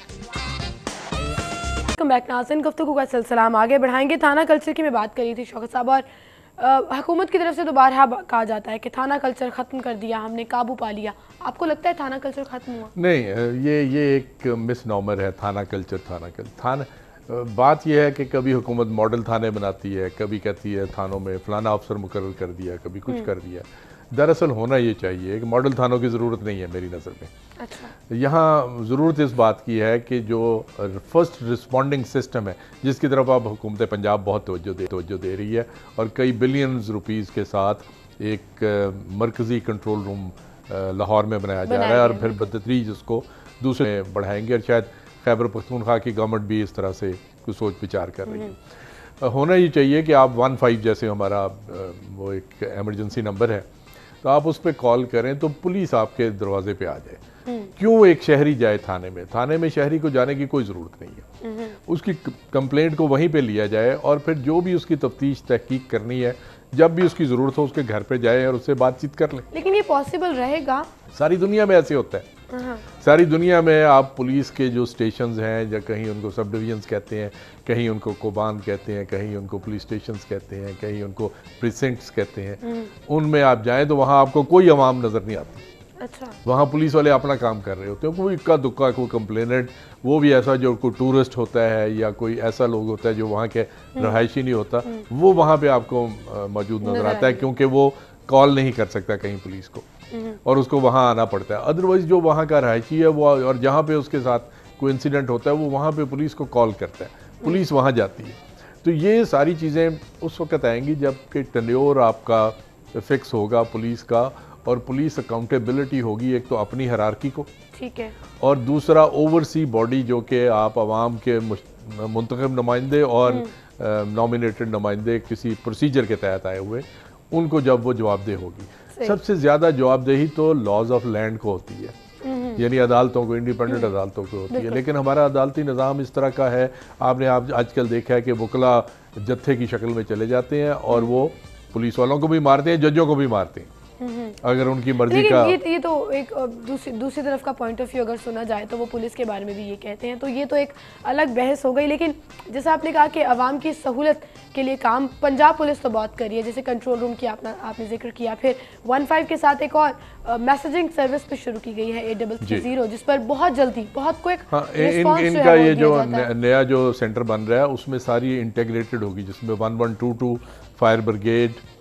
वेलकम बैक नाज़रीन, गुफ्तगू का सिलसिला हम आगे बढ़ाएंगे। थाना कल्चर की मैं बात करी थी शौकत साहब, और हुकूमत की तरफ से दोबारा कहा जाता है कि थाना कल्चर ख़त्म कर दिया हमने, काबू पा लिया। आपको लगता है थाना कल्चर ख़त्म हुआ? नहीं, ये एक मिसनॉमर है थाना कल्चर। बात यह है कि कभी हुकूमत मॉडल थाने बनाती है, कभी कहती है थानों में फ़लाना अफसर मुकर्रर कर दिया, कभी कुछ कर दिया। दरअसल होना ये चाहिए कि मॉडल थानों की ज़रूरत नहीं है मेरी नज़र में। अच्छा। यहाँ ज़रूरत इस बात की है कि जो फर्स्ट रिस्पॉन्डिंग सिस्टम है, जिसकी तरफ अब हुकूमत पंजाब बहुत तवज्जो दे रही है, और कई बिलियंस रुपीज़ के साथ एक मरकज़ी कंट्रोल रूम लाहौर में बनाया जा रहा है, और फिर बतदरीज उसको दूसरे में बढ़ाएंगे, और शायद खैबर पख्तूनख्वा की गवर्नमेंट भी इस तरह से कुछ सोच विचार कर रही है। होना ये चाहिए कि आप 15 जैसे हमारा वो एक एमरजेंसी नंबर है, तो आप उस पर कॉल करें तो पुलिस आपके दरवाजे पे आ जाए। क्यों एक शहरी जाए थाने में शहरी को जाने की कोई ज़रूरत नहीं है। उसकी कंप्लेंट को वहीं पे लिया जाए, और फिर जो भी उसकी तफ्तीश तहकीक करनी है, जब भी उसकी ज़रूरत हो उसके घर पे जाए और उससे बातचीत कर लें। लेकिन ये पॉसिबल रहेगा? सारी दुनिया में ऐसे होता है। सारी दुनिया में आप पुलिस के जो स्टेशंस हैं, या कहीं उनको सब डिवीजन्स कहते हैं, कहीं उनको कोबान कहते हैं, कहीं उनको पुलिस स्टेशंस कहते हैं, कहीं उनको प्रिसेंट्स कहते हैं, उनमें आप जाएं तो वहाँ आपको कोई अवाम नज़र नहीं आती। अच्छा। वहाँ पुलिस वाले अपना काम कर रहे होते हैं। कोई इक्का दुक्का कोई कंप्लेनेंट, वो भी ऐसा जो कोई टूरिस्ट होता है या कोई ऐसा लोग होता है जो वहाँ के रहायशी नहीं होता, वो वहाँ पे आपको मौजूद नज़र आता है, क्योंकि वो कॉल नहीं कर सकता कहीं पुलिस को, और उसको वहाँ आना पड़ता है। अदरवाइज जो वहाँ का रहायशी है वो, और जहाँ पे उसके साथ कोई इंसिडेंट होता है, वो वहाँ पे पुलिस को कॉल करता है, पुलिस वहाँ जाती है। तो ये सारी चीज़ें उस वक्त आएंगी जब कि टेन्योर आपका फिक्स होगा पुलिस का, और पुलिस अकाउंटेबिलिटी होगी, एक तो अपनी हायरार्की को, ठीक है, और दूसरा ओवरसी बॉडी जो कि आप आवाम के मुंतखब नुमाइंदे और नॉमिनेटेड नुमाइंदे किसी प्रोसीजर के तहत आए हुए, उनको जब वो जवाबदेह होगी। सबसे ज़्यादा जवाबदेही तो लॉज ऑफ लैंड को होती है, यानी अदालतों को, इंडिपेंडेंट अदालतों को होती है। लेकिन हमारा अदालती निज़ाम इस तरह का है, आपने आजकल देखा है कि वकला जत्थे की शक्ल में चले जाते हैं, और वो पुलिस वालों को भी मारते हैं, जजों को भी मारते हैं अगर उनकी मर्जी का। ये तो एक दूसरी तरफ का पॉइंट ऑफ व्यू अगर सुना जाए तो वो पुलिस के बारे में भी ये कहते हैं, तो ये तो एक अलग बहस हो गई। लेकिन जैसा आपने कहा कि आवाम की सहूलत के लिए काम पंजाब पुलिस तो बहुत कर रही है, जैसे कंट्रोल रूम की आपने जिक्र किया, फिर 15 के साथ एक और मैसेजिंग सर्विस भी शुरू की गई है 8330, जिस पर बहुत जल्दी बहुत क्विक इनका ये जो नया जो सेंटर बन रहा है उसमें सारी इंटीग्रेटेड होगी, जिसमें 1122 फायर ब्रिगेड,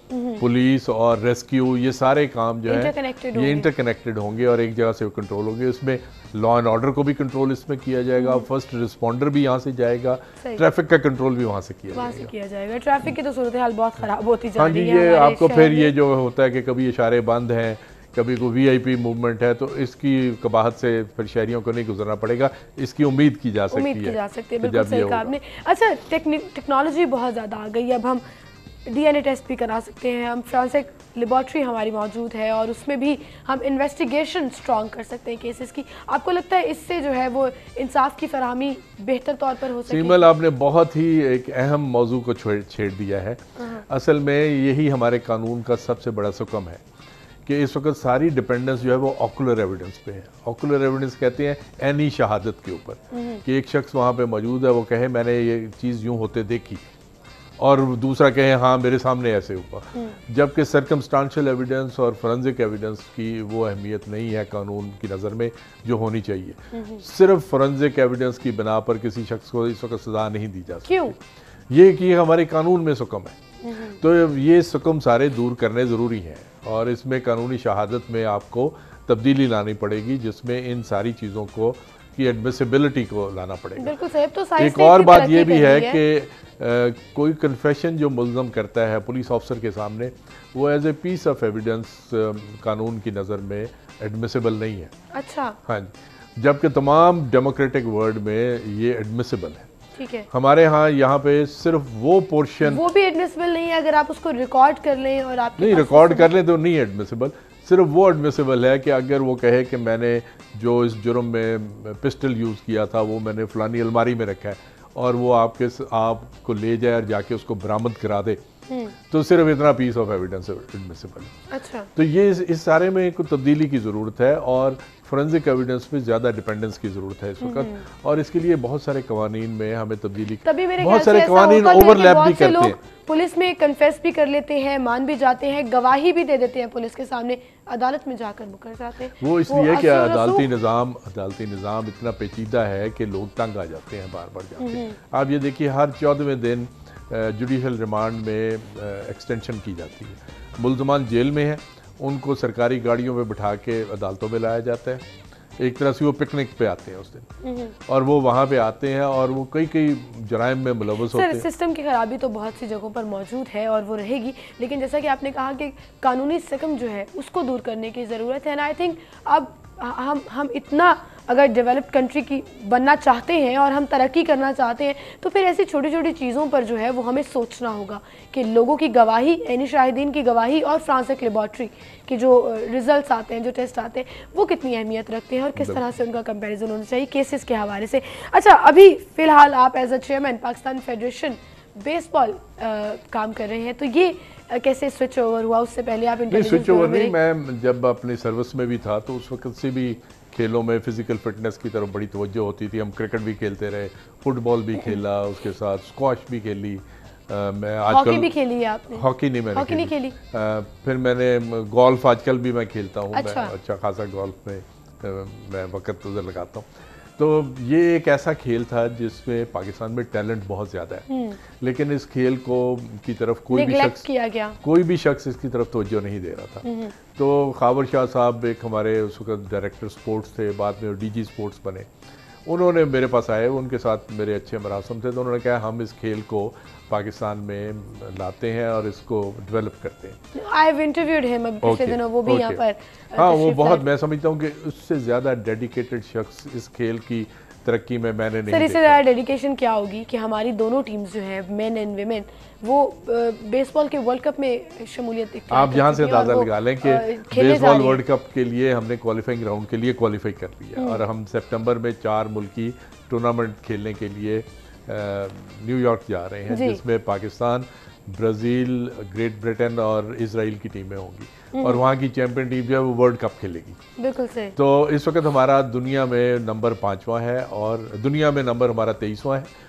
पुलिस और रेस्क्यू, ये सारे काम जो है ये इंटरकनेक्टेड होंगे और एक जगह से कंट्रोल होंगे। इसमें लॉ एंड ऑर्डर को भी कंट्रोल इसमें किया जाएगा, फर्स्ट रिस्पॉन्डर भी यहाँ से जाएगा, ट्रैफिक का कंट्रोल भी वहाँ से किया जाएगा। ट्रैफिक की तो सूरत हाल बहुत खराब होती जा रही है। हाँ जी, ये आपको फिर ये जो होता है कि कभी इशारे बंद हैं, कभी कोई वीआईपी मूवमेंट है, तो इसकी कबाहत से फिर शहरियों को नहीं गुजरना पड़ेगा, इसकी उम्मीद की जा सकती है। बिल्कुल सही कहा आपने। अच्छा, टेक्नोलॉजी बहुत ज़्यादा आ गई, अब हम डीएनए टेस्ट भी करा सकते हैं, हम फॉरेंसिक लेबॉर्ट्री हमारी मौजूद है और उसमें भी हम इन्वेस्टिगेशन स्ट्रॉन्ग कर सकते हैं केसेस की। आपको लगता है इससे जो है वो इंसाफ की फराहमी बेहतर तौर पर हो सके? सीमल, आपने बहुत ही एक अहम मौजू को छेड़ दिया है। असल में यही हमारे कानून का सबसे बड़ा सुकम है कि इस वक्त सारी डिपेंडेंस जो है वो ऑकुलर एविडेंस पे है। ऑकुलर एविडेंस कहते हैं ऐनी शहादत के ऊपर, कि एक शख्स वहाँ पे मौजूद है, वो कहे मैंने ये चीज़ यूँ होते देखी, और दूसरा कहे हाँ मेरे सामने ऐसे हुआ। जबकि सर्कमस्टांशियल एविडेंस और फोरेंसिक एविडेंस की वो अहमियत नहीं है कानून की नज़र में जो होनी चाहिए। सिर्फ फोरेंसिक एविडेंस की बिना पर किसी शख्स को इस वक्त सज़ा नहीं दी जा सकती। क्यों? ये कि हमारे कानून में सुकम है, तो ये सुकम सारे दूर करने ज़रूरी हैं और इसमें कानूनी शहादत में आपको तब्दीली लानी पड़ेगी, जिसमें इन सारी चीज़ों को की एडमिसिबिलिटी को लाना पड़ेगा। बिल्कुल सही। तो एक और बात ये भी है कि कोई कन्फेशन जो मुल्ज़म करता है पुलिस ऑफिसर के सामने, वो as a piece of evidence कानून की नज़र में एडमिसिबल नहीं है। अच्छा। हाँ जी, जबकि तमाम डेमोक्रेटिक वर्ल्ड में ये एडमिसिबल है। ठीक है। हमारे यहाँ पे सिर्फ वो पोर्शन, वो भी एडमिसिबल नहीं है अगर आप उसको रिकॉर्ड कर लें और आप नहीं रिकॉर्ड कर लें तो नहीं एडमिसिबल। सिर्फ वो एडमिसिबल है कि अगर वो कहे कि मैंने जो इस जुर्म में पिस्टल यूज़ किया था वो मैंने फलानी अलमारी में रखा है, और वो आपको ले जाए और जाके उसको बरामद करा दे, तो सिर्फ इतना पीस ऑफ एविडेंस एडमिसिबल है। अच्छा। तो ये इस सारे में एक तब्दीली की ज़रूरत है और फोरेंसिक एविडेंस पे ज़्यादा डिपेंडेंस की ज़रूरत है इस वक्त, और इसके लिए बहुत सारे कवानीन में हमें तब्दीली, बहुत सारे कवानीन ओवरलैप भी करते हैं। पुलिस में कन्फेस भी कर लेते हैं, मान भी जाते हैं, गवाही भी दे देते हैं पुलिस के सामने, अदालत में जाकर मुकर जाते हैं। वो इसलिए कि अदालती निज़ाम इतना पेचीदा है कि लोग तंग आ जाते हैं बार बार जाके। आप ये देखिए, हर 14वें दिन जुडिशल रिमांड में एक्सटेंशन की जाती है। मुल्ज़मान जेल में है, उनको सरकारी गाड़ियों में बिठा के अदालतों में लाया जाता है। एक तरह से वो पिकनिक पे आते हैं उस दिन, और वो वहाँ पे आते हैं और वो कई जराइम में मुलव्वस होते हैं। सिस्टम की खराबी तो बहुत सी जगहों पर मौजूद है और वो रहेगी, लेकिन जैसा कि आपने कहा कि कानूनी सकम जो है उसको दूर करने की ज़रूरत है। एंड आई थिंक अब हम इतना अगर डेवलप्ड कंट्री की बनना चाहते हैं और हम तरक्की करना चाहते हैं, तो फिर ऐसी छोटी छोटी चीज़ों पर जो है वो हमें सोचना होगा कि लोगों की गवाही, यानी शाहिदीन की गवाही और फोरेंसिक लेबॉर्ट्री के जो रिजल्ट्स आते हैं, जो टेस्ट आते हैं, वो कितनी अहमियत रखते हैं और किस तरह से उनका कंपैरिजन होना चाहिए केसेस के हवाले से। अच्छा, अभी फ़िलहाल आप as a chairman Pakistan federation baseball काम कर रहे हैं, तो ये कैसे स्विच ओवर हुआ? उससे पहले आप स्विच ओवर नहीं, मैं जब अपनी सर्विस में भी था तो उस वक्त से भी खेलों में फिजिकल फिटनेस की तरफ बड़ी तवज्जो होती थी। हम क्रिकेट भी खेलते रहे, फुटबॉल भी खेला, उसके साथ स्क्वाश भी खेली। मैं आजकल हॉकी भी खेली है आपने? हॉकी नहीं, मैंने हॉकी नहीं खेली। फिर मैंने गोल्फ आजकल भी मैं खेलता हूँ। अच्छा। मैं अच्छा खासा गोल्फ में मैं वक्त उधर लगाता हूँ। तो ये एक ऐसा खेल था जिसमें पाकिस्तान में टैलेंट बहुत ज़्यादा है, लेकिन इस खेल को की तरफ कोई भी शख्स इसकी तरफ तवज्जो नहीं दे रहा था। तो खाबर शाह साहब एक हमारे उस वक्त डायरेक्टर स्पोर्ट्स थे, बाद में डीजी स्पोर्ट्स बने। उन्होंने मेरे पास आए, उनके साथ मेरे अच्छे मरासम थे, तो उन्होंने कहा हम इस खेल को पाकिस्तान में लाते हैं और इसको डेवलप करते हैं। आई हैव इंटरव्यूड हिम पिछले दिनों, वो भी यहाँ पर। हाँ, वो बहुत, मैं समझता हूँ कि उससे ज़्यादा डेडिकेटेड शख्स इस खेल की तरक्की में मैंने नहीं। सर, इससे ज़्यादा डेडिकेशन क्या होगी कि हमारी दोनों टीम्स जो है, मेन एंड वीमेन, वो बेसबॉल के वर्ल्ड कप में शमूलियत। आप यहाँ से अंदाज़ा लगा लें कि बेसबॉल वर्ल्ड कप के लिए हमने क्वालिफाइंग राउंड के लिए क्वालिफाई कर लिया, और हम सितंबर में 4 मुल्की टूर्नामेंट खेलने के लिए न्यूयॉर्क जा रहे हैं, जिसमें पाकिस्तान, ब्राज़ील, ग्रेट ब्रिटेन और इजराइल की टीमें होंगी, और वहाँ की चैंपियन टीम जो है वो वर्ल्ड कप खेलेगी। बिल्कुल सही। तो इस वक्त हमारा दुनिया में नंबर 5वां है और दुनिया में नंबर हमारा 23वां है,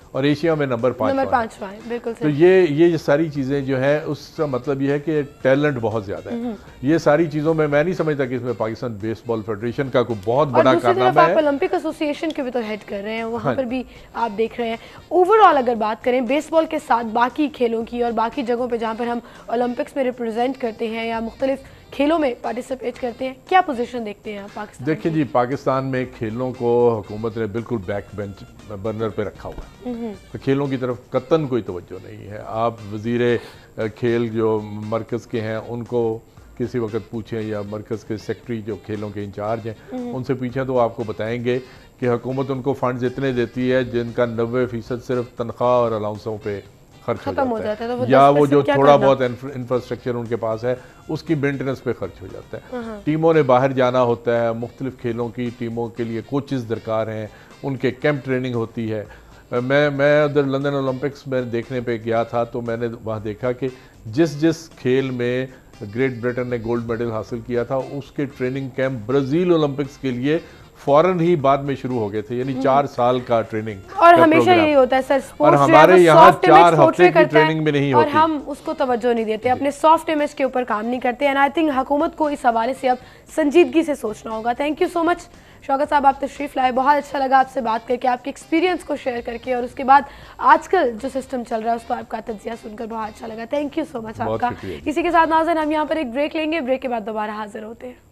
और एशिया में नंबर 5 है। बिल्कुल तो ये सारी चीज़ें जो है उसका मतलब ये है कि टैलेंट बहुत ज़्यादा है। ये सारी चीज़ों में मैं नहीं समझता कि इसमें पाकिस्तान बेसबॉल फेडरेशन का कोई बहुत बड़ा कारनामा है। आप ओलंपिक एसोसिएशन के भी तो हेड कर रहे हैं, वहाँ पर भी आप देख रहे हैं। ओवरऑल अगर बात करें बेसबॉल के साथ बाकी खेलों की और बाकी जगहों पर जहाँ पर हम ओलंपिक्स में रिप्रेजेंट करते हैं या मुख्तलिफ खेलों में पार्टिसिपेट करते हैं, क्या पोजीशन देखते हैं आप पाकिस्तान? देखिए जी, पाकिस्तान में खेलों को हुकूमत ने बिल्कुल बैक बेंच बर्नर पे रखा हुआ है। तो खेलों की तरफ कतन कोई तवज्जो नहीं है। आप वज़ीर खेल जो मरकज़ के हैं उनको किसी वक्त पूछें या मरकज़ के सेक्रेटरी जो खेलों के इंचार्ज हैं उनसे पूछें तो आपको बताएंगे कि हुकूमत उनको फंड्स इतने देती है जिनका 90% सिर्फ तनख्वाह और अलाउंसों पे खर्च हो जाता है, तो या वो जो थोड़ा बहुत इंफ्रास्ट्रक्चर उनके पास है उसकी मेंटेनेंस पे खर्च हो जाता है। टीमों ने बाहर जाना होता है, मुख्तलिफ खेलों की टीमों के लिए कोचेस दरकार हैं, उनके कैंप ट्रेनिंग होती है। मैं उधर लंदन ओलंपिक्स में देखने पे गया था तो मैंने वहाँ देखा कि जिस खेल में ग्रेट ब्रिटेन ने गोल्ड मेडल हासिल किया था उसके ट्रेनिंग कैंप ब्राज़ील ओलंपिक्स के लिए फौरन ही बाद में शुरू हो गए थे, यानी 4 साल का ट्रेनिंग। और हमेशा यही होता है सर, और हमारे यहाँ 4 हफ्ते की ट्रेनिंग में नहीं होती और हम उसको तवज्जो नहीं देते, अपने सॉफ्ट इमेज के ऊपर काम नहीं करते। एंड आई थिंक हुकूमत को इस हवाले से अब संजीदगी से सोचना होगा। Thank you so much Shaukat साहब, आप तशरीफ लाए, बहुत अच्छा लगा आपसे बात करके, आपके एक्सपीरियंस को शेयर करके, और उसके बाद आजकल जो सिस्टम चल रहा है उस पर आपका तज्जिया सुनकर बहुत अच्छा लगा। थैंक यू सो मच आपका। इसी के साथ नाज़रीन हम यहाँ पर एक ब्रेक लेंगे, ब्रेक के बाद दोबारा हाजिर होते हैं।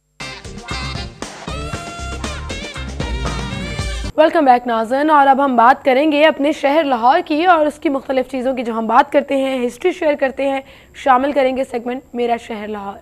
वेलकम बैक नाज़रीन, और अब हम बात करेंगे अपने शहर लाहौर की और उसकी मुख्तलिफ चीज़ों की जो हम बात करते हैं, हिस्ट्री शेयर करते हैं, शामिल करेंगे सेगमेंट मेरा शहर लाहौर।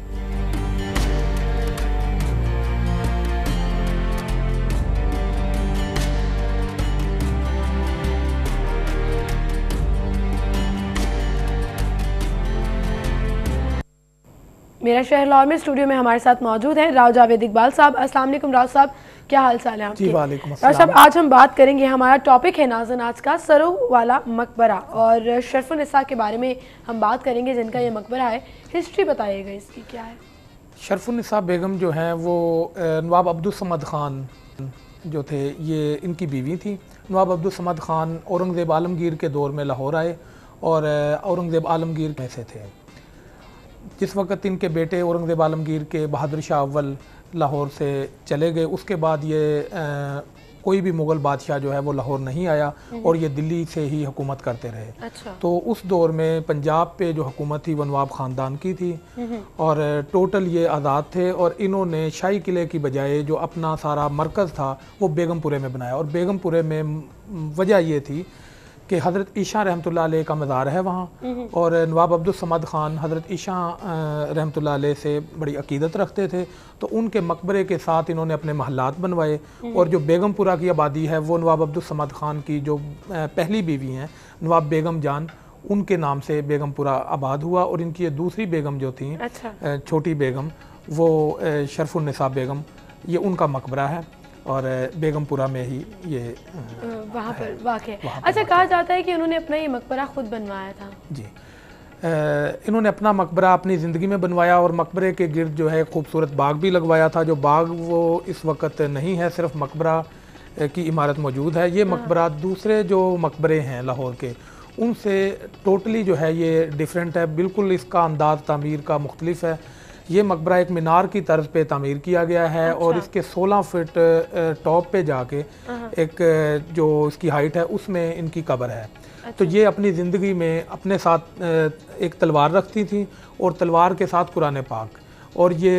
मेरा शहर लाहौर में स्टूडियो में हमारे साथ मौजूद हैं राव जावेद इकबाल साहब। अस्सलाम वालेकुम राव साहब, क्या हाल चाल है आपके? जी वालेकुम अस्सलाम। साहब आज हम बात करेंगे, हमारा टॉपिक है नाज़रीन आज का सरो वाला मकबरा, और शरफुन्निसा के बारे में हम बात करेंगे जिनका ये मकबरा है। हिस्ट्री बताइएगा इसकी क्या है? शरफुन्निसा बेगम जो हैं वो नवाब अब्दुल समद ख़ान जो थे ये इनकी बीवी थी। नवाब अब्दुल समद ख़ान औरंगज़ेब आलमगीर के दौर में लाहौर आए और औरंगज़ेब आलमगीर में से थे। जिस वक़्त इनके बेटे औरंगज़ेब आलमगीर के बहादुर शाह अव्वल लाहौर से चले गए, उसके बाद ये कोई भी मुग़ल बादशाह जो है वो लाहौर नहीं आया और ये दिल्ली से ही हुकूमत करते रहे। अच्छा। तो उस दौर में पंजाब पे जो हुकूमत थी वो नवाब ख़ानदान की थी और टोटल ये आज़ाद थे, और इन्होंने शाही किले की बजाय जो अपना सारा मरकज़ था वो बेगमपुरे में बनाया। और बेगमपुरे में वजह ये थी कि हज़रत ईशा रहमतुल्लाह अलैह का मज़ार है वहाँ, और नवाब अब्दुल समद ख़ान हज़रत ईशा रहमतुल्लाह अलैह से बड़ी अकीदत रखते थे, तो उनके मकबरे के साथ इन्होंने अपने महलात बनवाए। और जो बेगमपुरा की आबादी है वो नवाब अब्दुल समद ख़ान की जो पहली बीवी हैं नवाब बेगम जान, उनके नाम से बेगमपुरा आबाद हुआ। और इनकी दूसरी बेगम जो थी, अच्छा। छोटी बेगम, वो शरफुन्निसा बेगम, ये उनका मकबरा है और बेगमपुरा में ही ये वहाँ पर वाक़ है। अच्छा, कहा जाता है कि उन्होंने अपना ये मकबरा खुद बनवाया था। जी, इन्होंने अपना मकबरा अपनी ज़िंदगी में बनवाया और मकबरे के गिर्द जो है खूबसूरत बाग भी लगवाया था। जो बाग वो इस वक्त नहीं है, सिर्फ मकबरा की इमारत मौजूद है। ये मकबरा दूसरे जो मकबरे हैं लाहौर के उनसे टोटली जो है ये डिफरेंट है, बिल्कुल इसका अंदाज़ तामीर का मुख्तलिफ है। ये मकबरा एक मीनार की तर्ज पे तामीर किया गया है। अच्छा। और इसके 16 फीट टॉप पे जाके एक जो इसकी हाइट है उसमें इनकी कब्र है। अच्छा। तो ये अपनी ज़िंदगी में अपने साथ एक तलवार रखती थी और तलवार के साथ कुरान पाक, और ये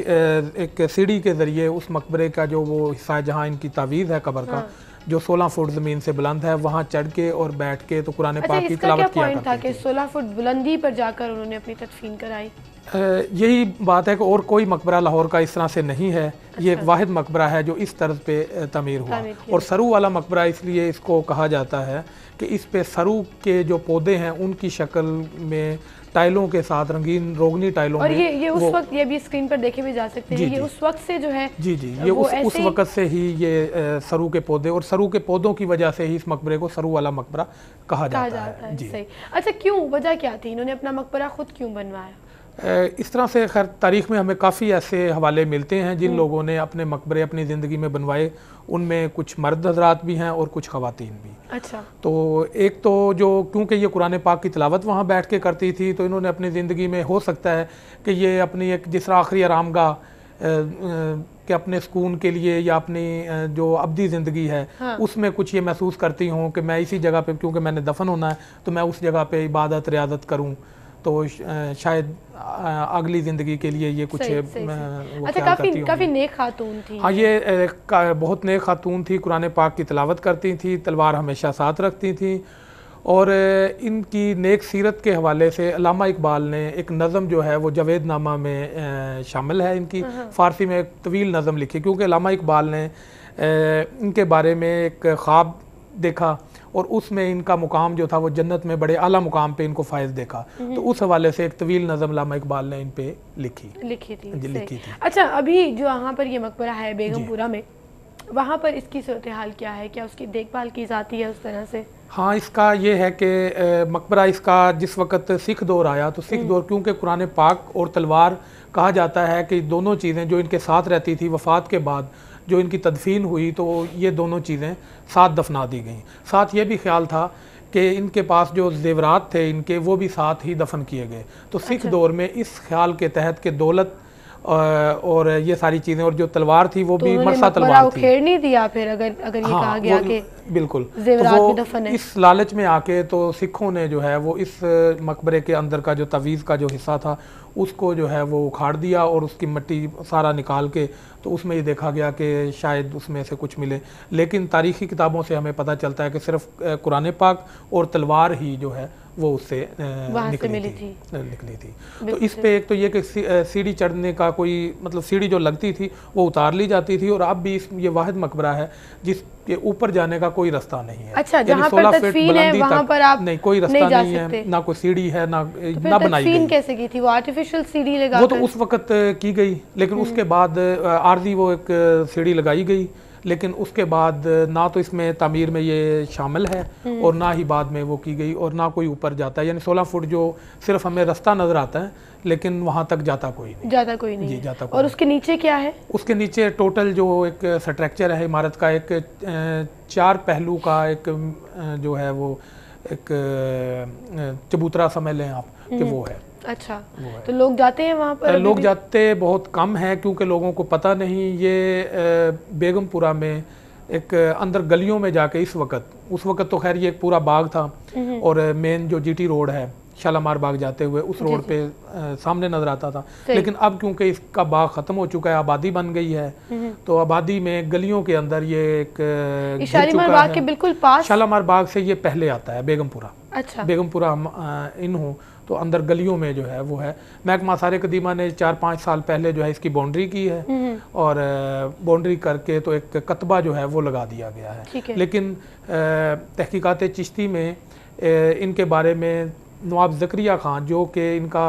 एक सीढ़ी के ज़रिए उस मकबरे का जो वो हिस्सा है जहाँ इनकी तावीज़ है कब्र का, जो 16 फुट ज़मीन से बुलंद है, वहाँ चढ़ के और बैठ के तो कुरान पाक की तिलावत किया करते थे। था कि 16 फुट बुलंदी पर जाकर उन्होंने अपनी तदफीन कराई। यही बात है कि और कोई मकबरा लाहौर का इस तरह से नहीं है। अच्छा। ये एक वाहिद मकबरा है जो इस तर्ज पे तमीर हुआ। और सरू वाला मकबरा इसलिए इसको कहा जाता है कि इस पे सरू के जो पौधे हैं उनकी शक्ल में टाइलों के साथ रंगीन रोगनी टाइलों और ये उस वक्त ये भी स्क्रीन पर देखे भी जा सकते हैं। ये उस वक्त से जो है जी ये उस वक्त से ही ये सरू के पौधे, और सरू के पौधों की वजह से ही इस मकबरे को सरू वाला मकबरा कहा जाता है। जी। सही। अच्छा, क्यों, वजह क्या थी, इन्होंने अपना मकबरा खुद क्यों बनवाया? इस तरह से खैर तारीख़ में हमें काफ़ी ऐसे हवाले मिलते हैं जिन लोगों ने अपने मकबरे अपनी ज़िंदगी में बनवाए। उनमें कुछ मर्द हज़रात भी हैं और कुछ ख़वातीन भी। अच्छा। तो एक तो जो क्योंकि ये कुरान पाक की तिलावत वहाँ बैठ के करती थी, तो इन्होंने अपनी ज़िंदगी में हो सकता है कि ये अपनी एक जिस तरह आखिरी आरामगाह कि अपने सुकून के लिए या अपनी जो अब्दी ज़िंदगी है उसमें कुछ ये महसूस करती हूँ कि मैं इसी जगह पे, क्योंकि मैंने दफन होना है तो मैं उस जगह पे इबादत रियादत करूँ, तो शायद अगली ज़िंदगी के लिए ये कुछ अच्छा। काफ़ी नेक खातून थी। हाँ, ये बहुत नेक खातून थी, कुरान पाक की तिलावत करती थी, तलवार हमेशा साथ रखती थी। और इनकी नेक सीरत के हवाले से अल्लामा इकबाल ने एक नज़म जो है वो जवेद नामा में शामिल है। इनकी फ़ारसी में एक तवील नज़म लिखी, क्योंकि अल्लामा इकबाल ने इनके बारे में एक ख्वाब देखा और उसमें इनका मुकाम जो था वो जन्नत में बड़े आला मुकाम पे इनको फ़ायज़ देखा, तो उस हवाले से एक तवील नज़म अल्लामा इकबाल ने इन पे लिखी थी। अच्छा, अभी जो यहाँ पर ये मकबरा है बेगमपुरा में, वहाँ पर इसकी सूरत हाल क्या है? क्या उसकी देखभाल की जाती है उस तरह से? हाँ, इसका ये है कि मकबरा इसका जिस वक्त सिख दौर आया, तो सिख दौर क्योंकि कुरान पाक और तलवार कहा जाता है कि दोनों चीज़ें जो इनके साथ रहती थी, वफ़ात के बाद जो इनकी तदफीन हुई तो ये दोनों चीज़ें साथ दफना दी गईं। साथ ये भी ख्याल था कि इनके पास जो ज़ेवरात थे इनके, वो भी साथ ही दफन किए गए। तो सिख दौर में इस ख्याल के तहत कि दौलत और ये सारी चीज़ें और जो तलवार थी वो भी मरसा तलवार थी। उखेड़ नहीं दिया फिर अगर ये कहा गया कि बिल्कुल, ज़ेवरात भी दफन है। इस लालच में आके तो सिखों ने जो है वो इस मकबरे के अंदर का जो तवीज़ का जो हिस्सा था उसको जो है वो उखाड़ दिया और उसकी मिट्टी सारा निकाल के, तो उसमें ये देखा गया कि शायद उसमें से कुछ मिले। लेकिन तारीख़ी किताबों से हमें पता चलता है कि सिर्फ कुरान पाक और तलवार ही जो है वो उससे निकली थी। तो इस पे एक तो ये कि सीढ़ी चढ़ने का कोई मतलब सीढ़ी जो लगती थी वो उतार ली जाती थी, और अब भी ये वाहिद मकबरा है जिसके ऊपर जाने का कोई रास्ता नहीं है। अच्छा, जहाँ पर तदफीन है वहाँ पर आप नहीं, कोई रास्ता नहीं है, ना कोई सीढ़ी है, ना बनाई गई। कैसे की थी वो? आर्टिफिशियल सीढ़ी लगा वो तो उस वक्त की गई, लेकिन उसके बाद आर्जी वो एक सीढ़ी लगाई गई, लेकिन उसके बाद ना तो इसमें तामीर में ये शामिल है और ना ही बाद में वो की गई, और ना कोई ऊपर जाता है। यानी 16 फुट जो सिर्फ हमें रास्ता नज़र आता है, लेकिन वहाँ तक जाता कोई नहीं जी, जाता कोई। और उसके नीचे क्या है? उसके नीचे टोटल जो एक स्ट्रक्चर है इमारत का, एक 4 पहलू का एक जो है वो एक चबूतरा समझ लें आप कि वो है। अच्छा, तो लोग जाते हैं वहाँ पर? लोग जाते बहुत कम हैं, क्योंकि लोगों को पता नहीं। ये बेगमपुरा में एक अंदर गलियों में जाके उस वक्त तो खैर ये एक पूरा बाग था, और मेन जो जीटी रोड है शालामार बाग जाते हुए उस रोड पे सामने नजर आता था। लेकिन अब क्योंकि इसका बाग खत्म हो चुका है, आबादी बन गई है, तो आबादी में गलियों के अंदर ये एक शालामार बाग के बिल्कुल पास, शालामार बाग से ये पहले आता है बेगमपुरा। अच्छा, बेगमपुरा इन हो तो अंदर गलियों में जो है वो है। महकमा आसार कदीमा ने 4-5 साल पहले जो है इसकी बाउंड्री की है, और बाउंड्री करके तो एक कतबा जो है वो लगा दिया गया है। लेकिन तहकीकात चिश्ती में इनके बारे में नवाब ज़करिया खान, जो कि इनका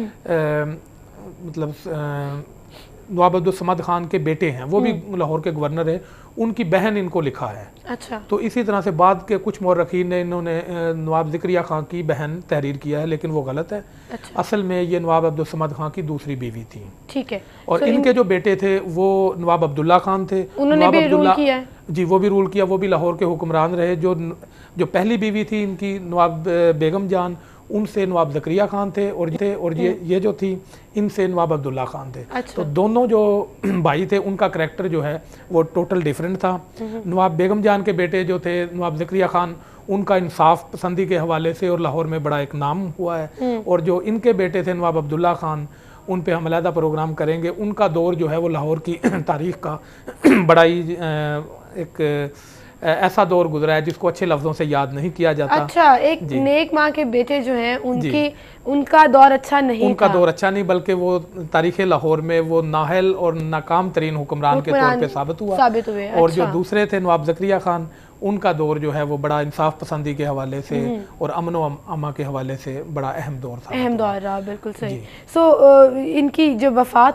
मतलब नवाब अब्दुल समद खान के बेटे हैं, वो भी लाहौर के गवर्नर है, उनकी बहन इनको लिखा है। अच्छा, तो इसी तरह से बाद के कुछ मौरखीन ने इन्होंने नवाब ज़करिया खान की बहन तहरीर किया है, लेकिन वो गलत है। अच्छा। असल में ये नवाब अब्दुल समद खान की दूसरी बीवी थी। ठीक है। और इनके जो बेटे थे वो नवाब अब्दुल्ला खान थे। उन्होंने भी रूल किया है? जी, वो भी रूल किया, वो भी लाहौर के हुक्मरान रहे। जो पहली बीवी थी इनकी नवाब बेगम जान, उनसे नवाब ज़करिया खान थे, और ये जो थी इनसे नवाब अब्दुल्ला खान थे। अच्छा। तो दोनों जो भाई थे उनका करैक्टर जो है वो टोटल डिफरेंट था। नवाब बेगम जान के बेटे जो थे नवाब ज़करिया खान, उनका इंसाफ पसंदी के हवाले से और लाहौर में बड़ा एक नाम हुआ है। और जो इनके बेटे थे नवाब अब्दुल्ला खान, उन पे हम अलहदा प्रोग्राम करेंगे। उनका दौर जो है वो लाहौर की तारीख़ का बड़ा ही एक ऐसा दौर गुजरा है जिसको अच्छे लफ्जों से याद नहीं किया जाता। अच्छा, एक नेक माँ के बेटे जो हैं उनका दौर अच्छा नहीं, उनका दौर अच्छा नहीं, बल्कि वो तारीख़ लाहौर में वो नाहल और नाकाम तरीन हुक्मरान के तौर पे साबित हुए। और जो दूसरे थे नवाब ज़करिया खान, उनका दौर जो है वो बड़ा इंसाफ पसंदी के हवाले से और अमन व अमा के हवाले से बड़ा अहम दौर था। अहम दौर रहा, बिल्कुल सही। इनकी जब वफ़ात हुई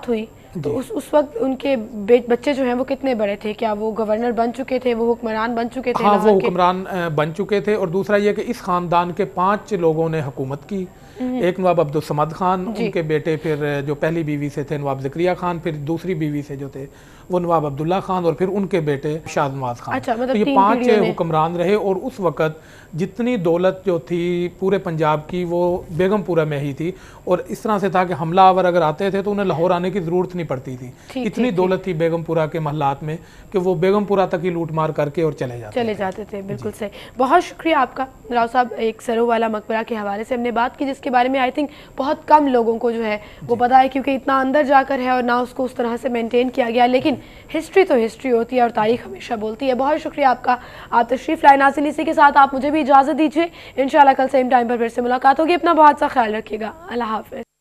तो उस वक्त उनके बच्चे जो हैं वो कितने बड़े थे? क्या वो गवर्नर बन चुके थे, वो हुक्मरान बन चुके थे? हाँ, वो हुक्मरान बन चुके थे। और दूसरा ये कि इस ख़ानदान के 5 लोगों ने हुकूमत की। एक नवाब अब्दुल समद खान, उनके बेटे फिर जो पहली बीवी से थे नवाब ज़करिया खान, फिर दूसरी बीवी से जो थे वो नवाब अब्दुल्ला खान, और फिर उनके बेटे शाह नवाज खान। अच्छा, मतलब तो ये 5 हुक्मरान रहे। और उस वक़्त जितनी दौलत जो थी पूरे पंजाब की वो बेगमपुरा में ही थी। और इस तरह से था कि हमलावर अगर आते थे तो उन्हें लाहौर आने की ज़रूरत नहीं पड़ती थी। इतनी दौलत थी बेगमपुरा के महलात में कि वो बेगमपुरा तक ही लूट मार करके और चले जाते थे। बिल्कुल सही, बहुत शुक्रिया आपका राव साहब। एक सरो वाला मकबरा के हवाले से हमने बात की, जिसके बारे में आई थिंक बहुत कम लोगों को जो है वो पता है, क्योंकि इतना अंदर जाकर है और ना उसको उस तरह से मेंटेन किया गया। लेकिन हिस्ट्री तो हिस्ट्री होती है और तारीख हमेशा बोलती है। बहुत शुक्रिया आपका, आप तशरीफ़ लाए। नाज़रीन, इसी के साथ आप मुझे भी इजाज़त दीजिए। इंशाल्लाह कल सेम टाइम पर फिर से मुलाकात होगी। अपना बहुत सा ख्याल रखिएगा। अल्लाह हाफ़िज़।